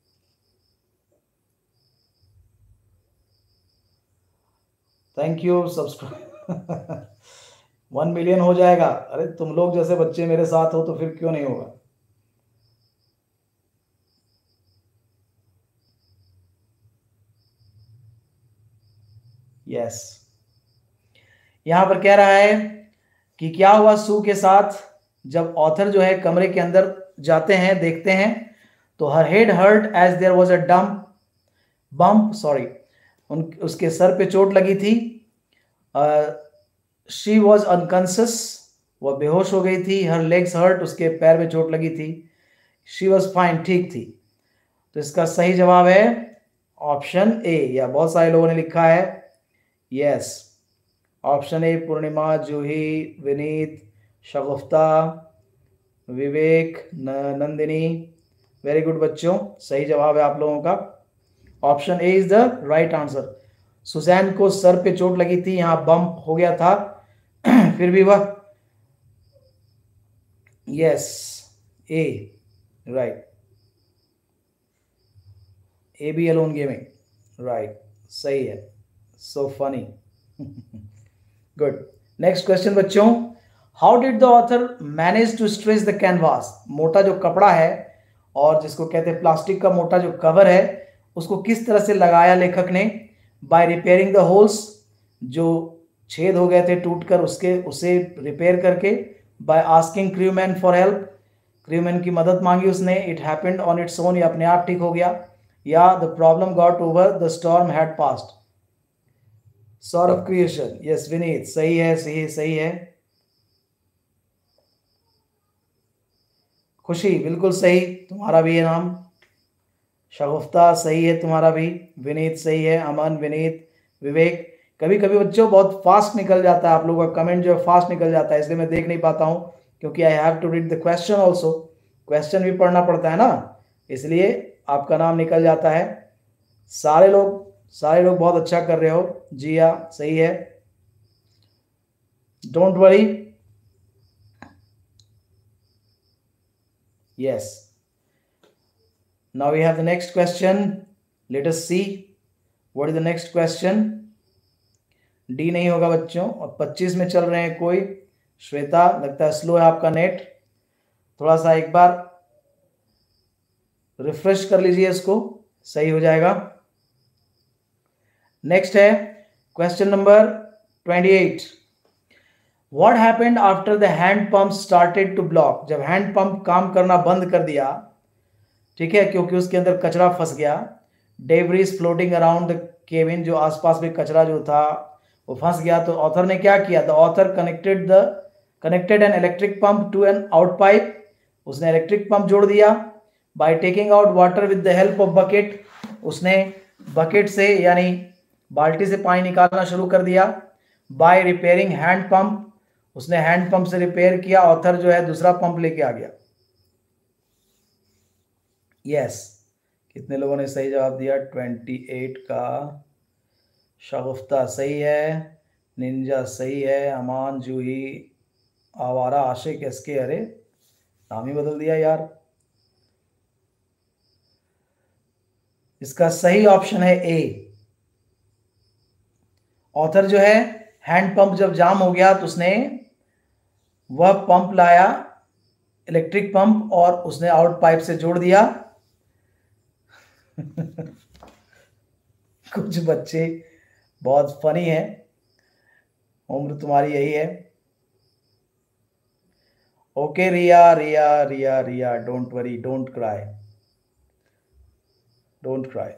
S1: थैंक यू सब्सक्राइब 1 मिलियन हो जाएगा। अरे तुम लोग जैसे बच्चे मेरे साथ हो तो फिर क्यों नहीं होगा। यस, यहां पर कह रहा है कि क्या हुआ सू के साथ, जब ऑथर जो है कमरे के अंदर जाते हैं, देखते हैं, तो her head hurt as there was a bump, sorry, उसके सर पे चोट लगी थी। शी वॉज अनकॉन्शियस, वह बेहोश हो गई थी। हर लेग्स हर्ट, उसके पैर में चोट लगी थी। शी वॉज फाइन, ठीक थी। तो इसका सही जवाब है ऑप्शन ए, या बहुत सारे लोगों ने लिखा है yes, option A. Purnima, Juhi, Vineet, Shagufta, Vivek, Nandini, very good बच्चों, सही जवाब है आप लोगों का। Option A is the right answer. Susan को सर पे चोट लगी थी, यहां बम्प हो गया था, फिर भी वह, yes, A, right, A B alone gaming, right, सही है। So funny. Good. Next question बच्चों, how did the author manage to stretch the canvas, मोटा जो कपड़ा है और जिसको कहते हैं प्लास्टिक का मोटा जो कवर है, उसको किस तरह से लगाया लेखक ने, बाय रिपेयरिंग द होल्स, जो छेद हो गए थे टूटकर उसे रिपेयर करके, by asking crewman for help, crewman की मदद मांगी उसने, it happened on its own, ये अपने आप ठीक हो गया, या the problem got over, the storm had passed. Saurabh creation, yes Vineet, सही है, सही सही है। खुशी, बिल्कुल सही, तुम्हारा भी है नाम। शगुफ्ता, सही है तुम्हारा भी। विनीत सही है, अमन, विनीत, विवेक। कभी कभी बच्चों बहुत फास्ट निकल जाता है, आप लोगों का कमेंट जो है फास्ट निकल जाता है, इसलिए मैं देख नहीं पाता हूँ, क्योंकि I have to read the question also, question भी पढ़ना पड़ता है ना, इसलिए आपका नाम निकल जाता है। सारे लोग बहुत अच्छा कर रहे हो, जिया सही है, don't worry. Yes, now we have the next question, let us see what is the next question। D नहीं होगा बच्चों, और 25 में चल रहे हैं कोई, श्वेता लगता है स्लो है आपका नेट, थोड़ा सा एक बार रिफ्रेश कर लीजिए इसको, सही हो जाएगा। नेक्स्ट है question number 28। What happened after the hand pump started to block, जब हैंड पंप काम करना बंद कर दिया, ठीक है, क्योंकि उसके अंदर कचरा फंस गया, debris floating around the cabin, जो आसपास में कचरा जो था वो फंस गया, तो ऑथर ने क्या किया, the author connected an electric pump to an out pipe, उसने इलेक्ट्रिक पंप जोड़ दिया, by taking out water with the help of bucket, उसने बकेट से यानी बाल्टी से पानी निकालना शुरू कर दिया, बाय रिपेयरिंग हैंड पंप, उसने हैंड पंप से रिपेयर किया, ऑथर जो है दूसरा पंप लेके आ गया। यस, कितने लोगों ने सही जवाब दिया? 28 का। शगुफ्ता सही है, निंजा सही है, अमान, जूही, आवारा, आशिक, एसके, अरे नाम ही बदल दिया यार। इसका सही ऑप्शन है ए। ऑथर जो है हैंड पंप जब जाम हो गया तो उसने वह पंप लाया, इलेक्ट्रिक पंप, और उसने आउट पाइप से जोड़ दिया। कुछ बच्चे बहुत फनी है, उम्र तुम्हारी यही है। Okay Riya, Riya Riya Riya, don't worry, don't cry, don't cry.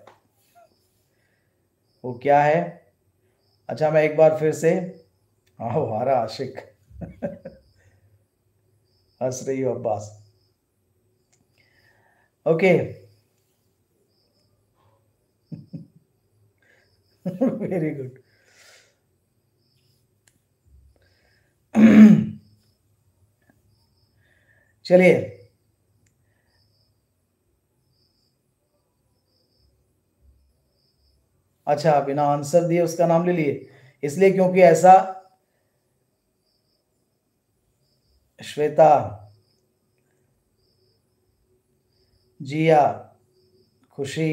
S1: वो क्या है? अच्छा मैं एक बार फिर से, हाँ हमारा आशिक। हंस रही हो अब्बास। Okay, very good. चलिए, अच्छा बिना आंसर दिए उसका नाम ले लिए, इसलिए क्योंकि ऐसा। श्वेता, जिया, खुशी,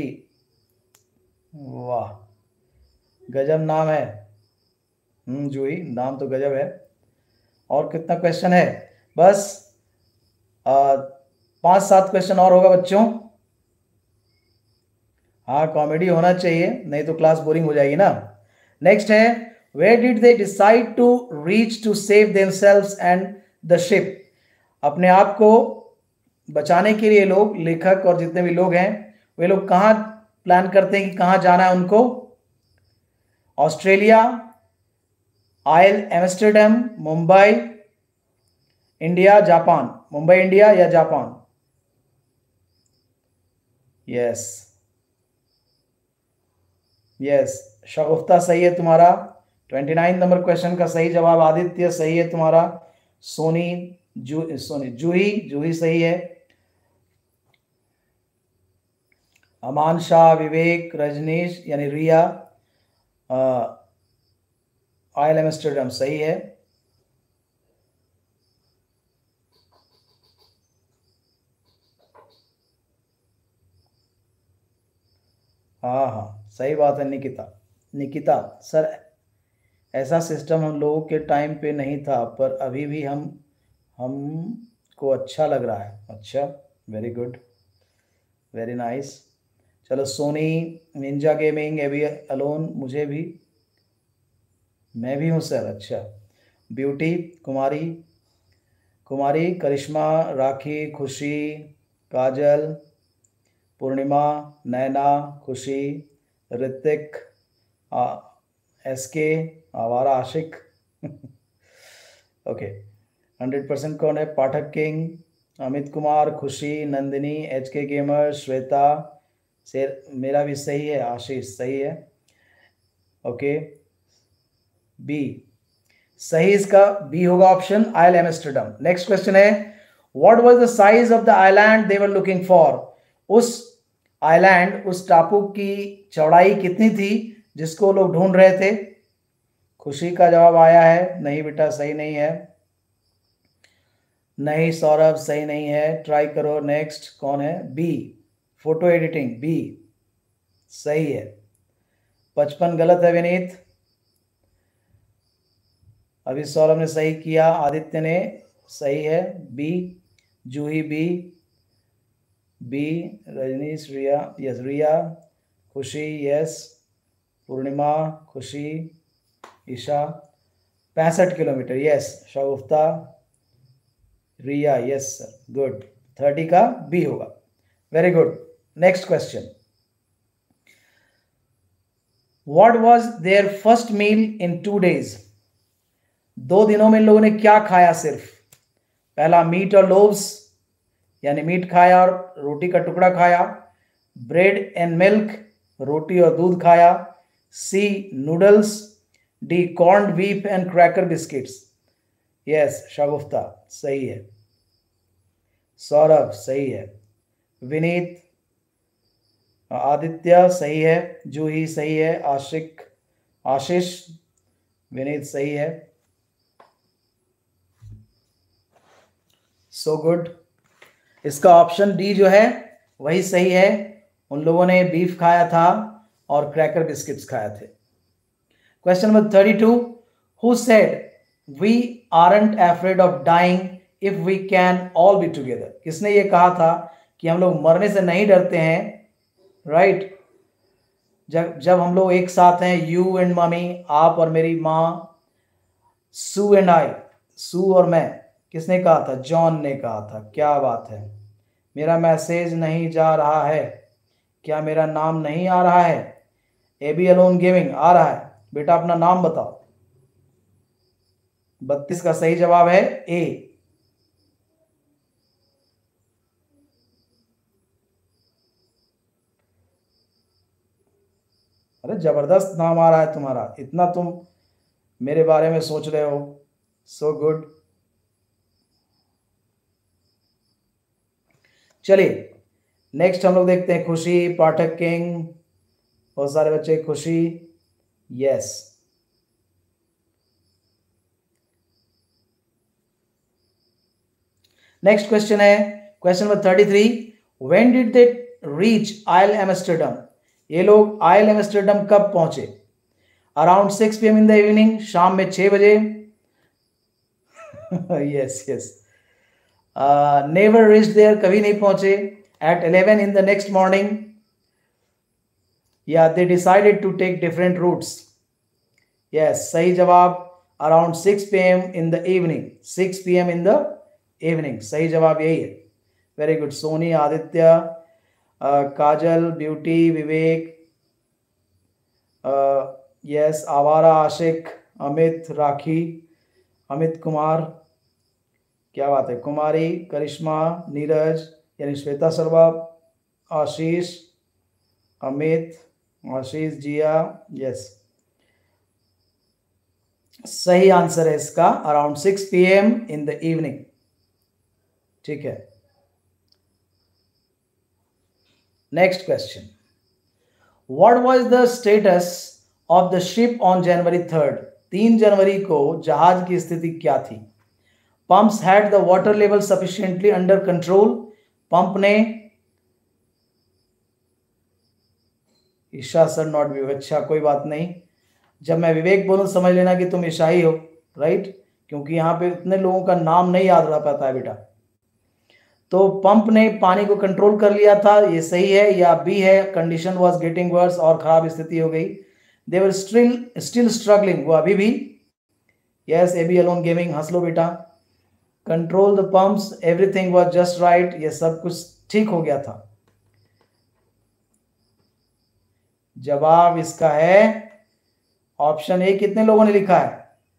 S1: वाह गजब नाम है। जूही, नाम तो गजब है। और कितना क्वेश्चन है? बस 5-7 क्वेश्चन और होगा बच्चों। हाँ कॉमेडी होना चाहिए, नहीं तो क्लास बोरिंग हो जाएगी ना। नेक्स्ट है, where did they decide to reach to save themselves and the ship. अपने आप को बचाने के लिए लोग, लेखक और जितने भी लोग हैं, वे लोग कहाँ प्लान करते हैं कि कहाँ जाना है उनको? Australia, isle Amsterdam, Mumbai, India, Japan. Mumbai, India या जापान? यस यस, शगुफ्ता सही है तुम्हारा। 29 नंबर क्वेश्चन का सही जवाब। आदित्य सही है तुम्हारा। सोनी, जूही, जूही सही है। अमान शाह, विवेक, रजनीश यानी रिया, आयल एम्स्टर्डम सही है। हाँ हाँ सही बात है। निकिता, निकिता सर, ऐसा सिस्टम हम लोगों के टाइम पे नहीं था, पर अभी भी हमको अच्छा लग रहा है। अच्छा, वेरी गुड, वेरी नाइस। चलो Soni, Ninja Gaming, AV alone, मुझे भी, मैं भी हूँ सर। अच्छा, ब्यूटी, कुमारी, कुमारी, करिश्मा, राखी, खुशी, काजल, पूर्णिमा, नैना, खुशी, ऋतिक, एसके, आवारा, आशिक। ओके, 100% कौन है? पाठक king, Amit Kumar, Khushi, Nandini, H K gamer, Shweta, शेर, मेरा भी सही है, आशीष सही है। ओके, बी सही, इसका बी होगा option, isle Amsterdam. Next question है, what was the size of the island they were looking for. उस आइलैंड, उस टापू की चौड़ाई कितनी थी जिसको लोग ढूंढ रहे थे? खुशी का जवाब आया है, नहीं बेटा सही नहीं है। नहीं सौरभ सही नहीं है, ट्राई करो। नेक्स्ट कौन है? बी, फोटो एडिटिंग, बी सही है। 55 गलत है विनीत। अभी सौरभ ने सही किया, आदित्य ने सही है, B. Juhi B, B. Rajnish, Riya, yes Riya, Khushi yes, Purnima, Khushi, Isha, 65 kilometre yes, Shagufta, Riya yes sir, good. 30 का बी होगा, very good. Next question, what was their first meal in 2 days। 2 दिनों में इन लोगों ने क्या खाया? सिर्फ पहला मीट और लोव्स, यानी मीट खाया और रोटी का टुकड़ा खाया। ब्रेड एंड मिल्क, रोटी और दूध खाया। C noodles, D corn beef and cracker biscuits. Yes Shagufta सही है। सौरभ सही है। विनीत, आदित्य सही है। जूही सही है। आशीष, विनीत सही है। So good. इसका ऑप्शन डी जो है वही सही है। उन लोगों ने बीफ खाया था और क्रैकर बिस्किट्स खाए थे। Question number 32, who said we aren't afraid of dying if we can all be together. किसने ये कहा था कि हम लोग मरने से नहीं डरते हैं, राइट जब हम लोग एक साथ हैं, यू एंड मम्मी, आप और मेरी माँ, सू एंड आई, सू और मैं। किसने कहा था? जॉन ने कहा था। क्या बात है। मेरा मैसेज नहीं जा रहा है, क्या मेरा नाम नहीं आ रहा है? एबी अलोन गेमिंग आ रहा है। बेटा अपना नाम बताओ। 32 का सही जवाब है ए। अरे जबरदस्त नाम आ रहा है तुम्हारा, इतना तुम मेरे बारे में सोच रहे हो। So good. चलिए नेक्स्ट हम लोग देखते हैं। खुशी, पाठक किंग, बहुत सारे बच्चे। खुशी यस। नेक्स्ट क्वेश्चन है question number 33, when did they reach isle Amsterdam. ये लोग आयल एम्स्टर्डम कब पहुंचे? Around 6 PM in the evening, शाम में 6 बजे। Yes yes. Never reach there, कभी नहीं पहुंचे। At 11 in the next morning, या they decided to take different routes. Yes सही जवाब around 6 PM in the evening, 6 PM in the evening, सही जवाब यही है। Very good. Soni, Aditya, Kajal, beauty, Vivek, yes, Awara, Aashiq, Amit, राखी, अमित कुमार, क्या बात है, कुमारी, करिश्मा, नीरज यानी श्वेता शर्मा, आशीष, अमित, आशीष, जिया, यस सही आंसर है इसका around 6 PM in the evening. ठीक है। Next question, what was the status of the ship on January 3rd। 3 जनवरी को जहाज की स्थिति क्या थी? Pumps had the water level sufficiently under control. Pump ने, ईशा सर नॉट विवेक, अच्छा कोई बात नहीं। जब मैं विवेक बोलूं समझ लेना कि तुम ईशा ही हो, राइट, क्योंकि यहां पे इतने लोगों का नाम नहीं याद रह पाता है बेटा। तो पंप ने पानी को कंट्रोल कर लिया था, ये सही है। या बी है, कंडीशन वाज गेटिंग वर्स, और खराब स्थिति हो गई। दे वर स्टिल स्ट्रगलिंग, वो अभी भी। यस, एबी अलोन गेमिंग, हंस लो बेटा। Control the pumps, everything was just right, ये सब कुछ ठीक हो गया था। जवाब इसका है ऑप्शन ए। कितने लोगों ने लिखा है?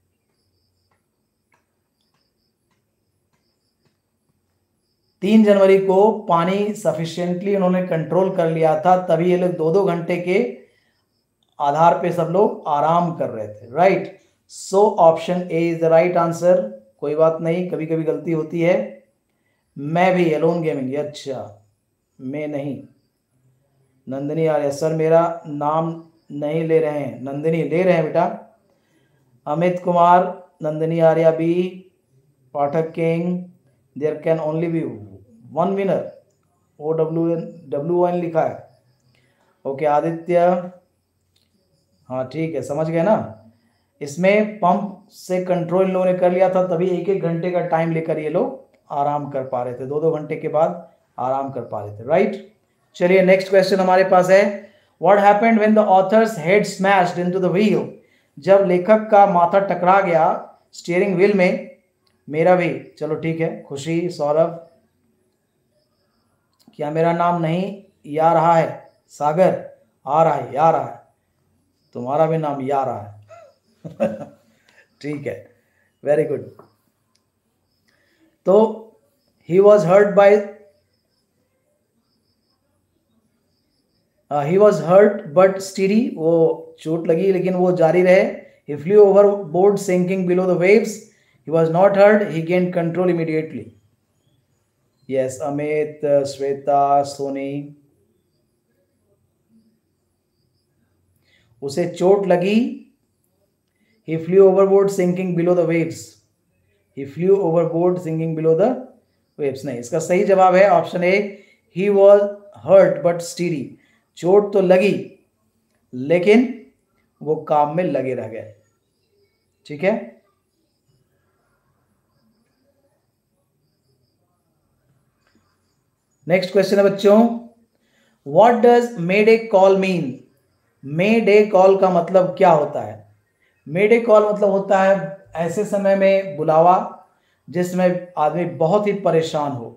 S1: तीन जनवरी को पानी सफिशिएंटली उन्होंने कंट्रोल कर लिया था, तभी ये लोग 2-2 घंटे के आधार पे सब लोग आराम कर रहे थे, right. So option A is the right answer. कोई बात नहीं, कभी कभी गलती होती है। मैं भी अलोन गेमिंग, अच्छा मैं नहीं। नंदिनी आर्या, सर मेरा नाम नहीं ले रहे हैं। नंदिनी ले रहे हैं बेटा। Amit Kumar, Nandini Arya B, Pathak king, there can only be one winner, OWN लिखा है। ओके आदित्य, हाँ ठीक है, समझ गए ना। इसमें पंप से कंट्रोल इन लोगों ने कर लिया था, तभी 1-1 घंटे का टाइम लेकर ये लोग आराम कर पा रहे थे, 2-2 घंटे के बाद आराम कर पा रहे थे, राइट। चलिए नेक्स्ट क्वेश्चन हमारे पास है, what happened when the author's head smashed into the wheel. जब लेखक का माथा टकरा गया स्टीयरिंग व्हील में। मेरा भी, चलो ठीक है। खुशी, सौरभ, क्या मेरा नाम नहीं या रहा है? सागर, आ रहा है, या रहा है, तुम्हारा भी नाम या रहा है। ठीक है, वेरी गुड। तो he was hurt by he was hurt but steady, वो चोट लगी लेकिन वो जारी रहे। He flew overboard, sinking below the waves. He was not hurt. He gained control immediately. Yes, Amit, Shweta, Sony. उसे चोट लगी. He flew overboard, sinking below the waves. He flew overboard, sinking below the waves. नहीं, इसका सही जवाब है option A. He was hurt but steady. चोट तो लगी लेकिन वो काम में लगे रह गए. ठीक है. नेक्स्ट क्वेश्चन है बच्चों. What does mayday call mean? Mayday call का मतलब क्या होता है? मेडे कॉल मतलब होता है ऐसे समय में बुलावा जिसमें आदमी बहुत ही परेशान हो.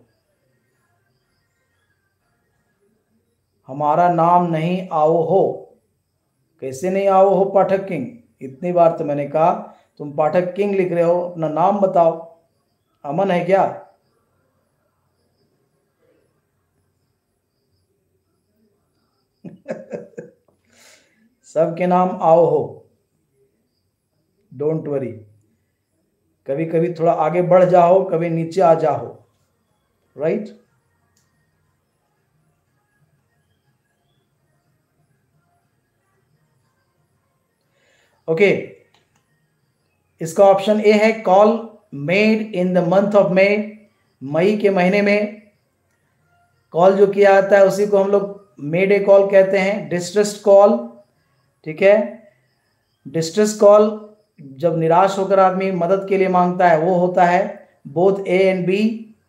S1: हमारा नाम नहीं आओ हो. कैसे नहीं आओ हो पाठक किंग? इतनी बार तो मैंने कहा तुम पाठक किंग लिख रहे हो, अपना नाम बताओ. अमन है क्या? सबके नाम आओ हो. Don't worry. कभी कभी थोड़ा आगे बढ़ जाओ, कभी नीचे आ जाओ. राइट. ओके. इसका ऑप्शन ए है call made in the month of May. मई के महीने में कॉल जो किया जाता है उसी को हम लोग मेडे कॉल कहते हैं. Distress call. ठीक है. डिस्ट्रेस कॉल जब निराश होकर आदमी मदद के लिए मांगता है वो होता है बोथ ए एंड बी,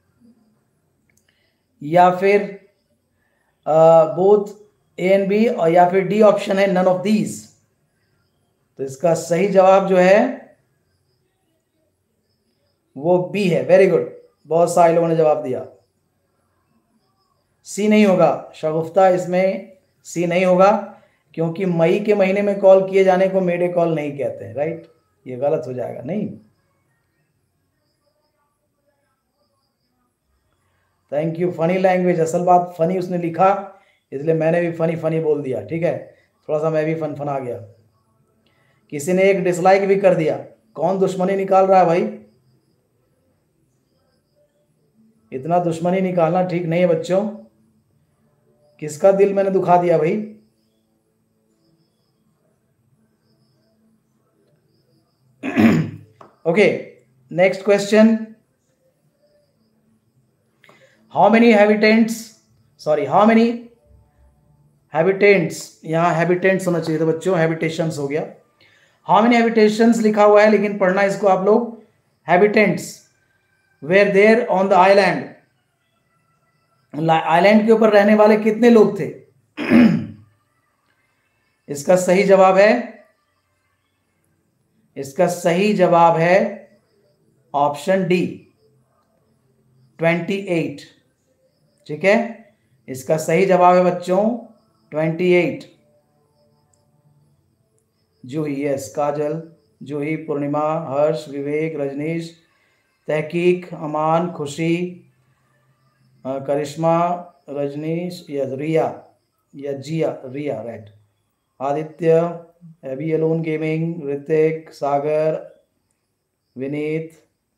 S1: या फिर बोथ ए एंड बी, और या फिर डी ऑप्शन है नन ऑफ दीज. तो इसका सही जवाब जो है वो बी है. Very good. बहुत सारे लोगों ने जवाब दिया. सी नहीं होगा शगुफ्ता, इसमें सी नहीं होगा क्योंकि मई के महीने में कॉल किए जाने को मेडे कॉल नहीं कहते हैं. राइट. ये गलत हो जाएगा. नहीं. Thank you. Funny language. असल बात फनी उसने लिखा इसलिए मैंने भी फनी फनी बोल दिया. ठीक है. थोड़ा सा मैं भी फन आ गया. किसी ने एक डिसलाइक भी कर दिया. कौन दुश्मनी निकाल रहा है भाई? इतना दुश्मनी निकालना ठीक नहीं है बच्चों. किसका दिल मैंने दुखा दिया भाई? Okay. Next question. How many habitants, sorry how many habitants, यहाँ हैबिटेंट्स होना चाहिए था बच्चों, हैबिटेशंस हो गया. हाउ मेनी हैबिटेशंस लिखा हुआ है लेकिन पढ़ना इसको आप लोग habitants. Were there on the island. Island के ऊपर रहने वाले कितने लोग थे? इसका सही जवाब है, इसका सही जवाब है ऑप्शन डी 28. ठीक है. इसका सही जवाब है बच्चों 28. जूही. यस. काजल, जूही, पूर्णिमा, हर्ष, विवेक, रजनीश, तहकीक, अमान, खुशी, करिश्मा, रजनीश, या रिया, या Jiya, Riya. Right. Aditya, AB alone gaming, Hritik, Sagar, Vineet.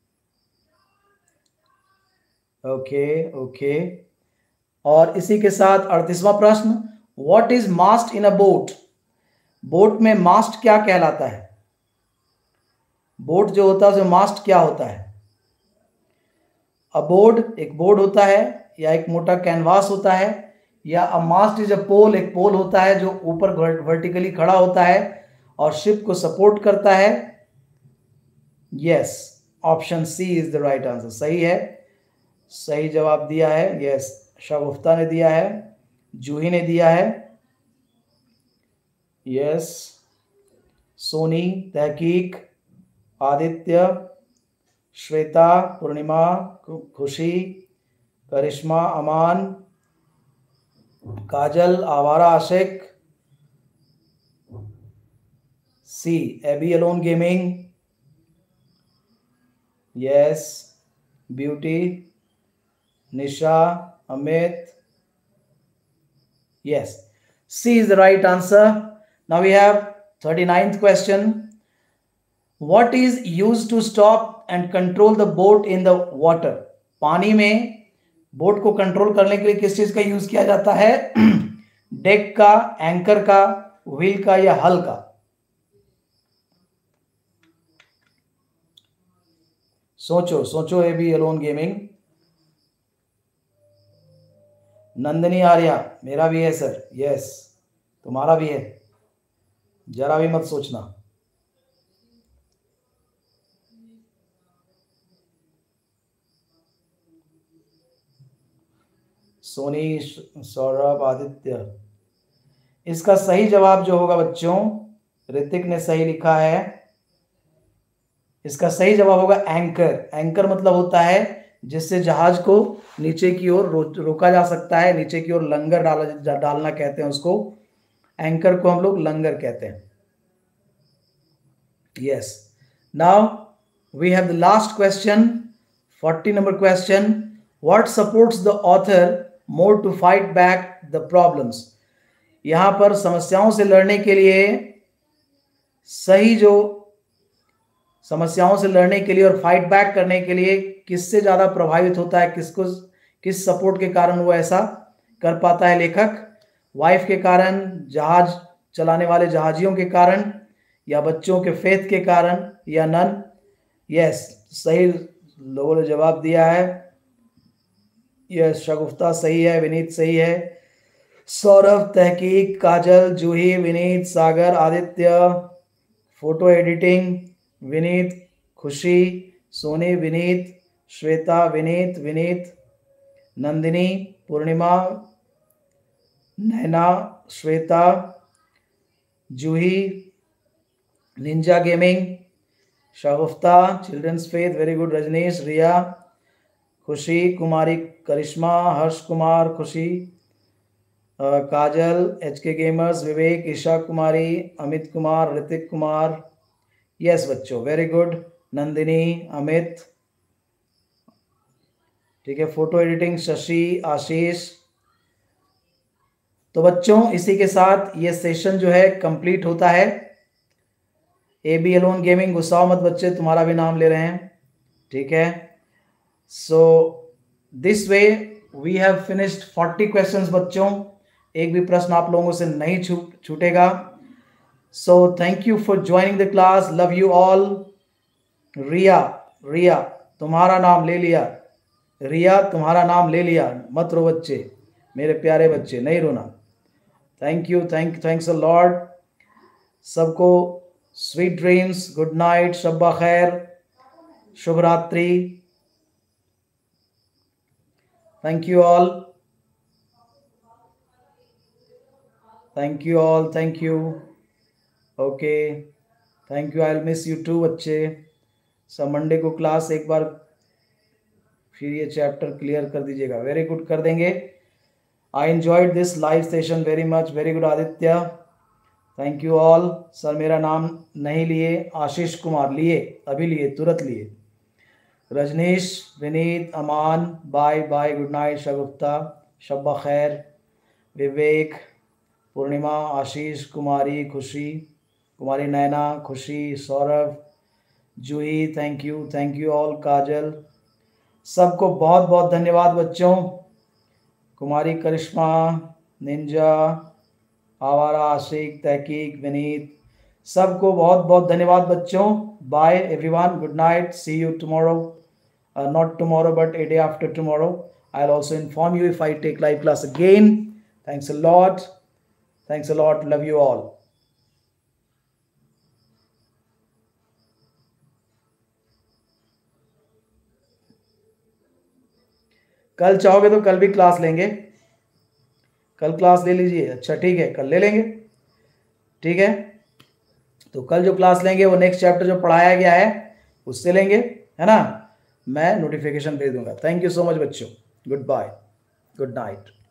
S1: Okay. Okay. और इसी के साथ 38वां प्रश्न. What is mast in a boat? Boat में मास्ट क्या कहलाता है? बोट जो होता है उसमें मास्ट क्या होता है? अ बोर्ड एक बोर्ड होता है, या एक मोटा कैनवास होता है, या अ मास्ट इज अ पोल, एक पोल होता है जो ऊपर वर्टिकली खड़ा होता है और शिप को सपोर्ट करता है. Yes. Option C is the right answer. सही है. सही जवाब दिया है. यस. शगुफ्ता ने दिया है, जूही ने दिया है. यस. सोनी, तहकीक, आदित्य, श्वेता, पूर्णिमा, खुशी, करिश्मा, Aman, Kajal, Awara Aashiq, C AB alone gaming. Yes. Beauty, Nisha, Amit. Yes, C is the right answer. Now we have 39th question. What is use to stop and control the boat in the water? पानी में बोट को कंट्रोल करने के लिए किस चीज का यूज किया जाता है? डेक का, एंकर का, व्हील का या हल का? सोचो सोचो। A B alone gaming. Nandini Arya, मेरा भी है सर। यस, तुम्हारा भी है, जरा भी मत सोचना। सोनी, सौरभ, आदित्य, इसका सही जवाब जो होगा बच्चों, ऋतिक ने सही लिखा है, इसका सही जवाब होगा एंकर। एंकर मतलब होता है जिससे जहाज को नीचे की ओर रोका जा सकता है, नीचे की ओर लंगर डालना कहते हैं उसको। एंकर को हम लोग लंगर कहते हैं। Yes, now we have the last question, 40 number question. What supports the author more to fight back the problems? यहां पर समस्याओं से लड़ने के लिए सही जो समस्याओं से लड़ने के लिए और फाइट बैक करने के लिए किससे ज्यादा प्रभावित होता है, किसको, किस सपोर्ट के कारण वो ऐसा कर पाता है लेखक? वाइफ के कारण, जहाज चलाने वाले जहाजियों के कारण, या बच्चों के फेथ के कारण, या नन? यस, सही लोगों ने जवाब दिया है। यस, शगुफ्ता सही है, विनीत सही है, Saurabh, Tahqeeq, Kajal, Juhi, Vineet, Sagar, Aditya, photo editing, Vineet, Khushi, Soni, Vineet, Shweta, Vineet, Vineet, Nandini, Purnima, Naina, Shweta, Juhi, ninja gaming, Shagufta, children's faith, very good, Rajneesh, Riya, Khushi, Kumari, Karishma, Harsh Kumar, Khushi, Kajal, HK gamers, Vivek, Isha Kumari, Amit Kumar, Hritik Kumar. Yes बच्चों, वेरी गुड, नंदिनी, अमित, ठीक है, फोटो एडिटिंग, शशि, आशीष। तो बच्चों इसी के साथ ये सेशन जो है कंप्लीट होता है। AB अलोन गेमिंग, गुस्साओ मत बच्चे, तुम्हारा भी नाम ले रहे हैं, ठीक है। So this way we have finished 40 questions बच्चों, एक भी प्रश्न आप लोगों से नहीं छूटेगा। So thank you for joining the class, love you all. Riya, Riya तुम्हारा नाम ले लिया, रिया तुम्हारा नाम ले लिया, मत रो बच्चे, मेरे प्यारे बच्चे, नहीं रोना। Thank you, thanks a lot. सबको स्वीट ड्रीम्स, गुड नाइट, शब्बा खैर, शुभ रात्रि। Thank you all, thank you all, thank you. Okay, thank you, I will miss you too बच्चे। सब मंडे को क्लास एक बार फिर ये चैप्टर क्लियर कर दीजिएगा। वेरी गुड, कर देंगे। I enjoyed this live session very much, very good Aditya, thank you all. Sir मेरा नाम नहीं लिए, आशीष कुमार लिए, अभी लिए, तुरंत लिए। Rajneesh, Vineet, Aman, bye bye, good night, Shagufta, शब्बा खैर, Vivek, Purnima, Ashish, Kumari, Khushi, Kumari Naina, Khushi, Saurabh, Juhi, thank you all, Kajal, सबको बहुत बहुत धन्यवाद बच्चों। कुमारी करिश्मा, निंजा, आवारा, आशिक, तहकीक, विनीत, सबको बहुत बहुत धन्यवाद बच्चों। Bye everyone, good night, see you tomorrow, not tomorrow but a day after tomorrow. I'll also inform you if I take live class again. Thanks a lot, love you all. कल चाहोगे तो कल भी क्लास लेंगे, कल क्लास ले लीजिए। अच्छा ठीक है, कल ले लेंगे, ठीक है। तो कल जो क्लास लेंगे वो नेक्स्ट चैप्टर जो पढ़ाया गया है उससे लेंगे, है ना। मैं नोटिफिकेशन भेज दूंगा। थैंक यू सो मच बच्चों, गुड बाय, गुड नाइट।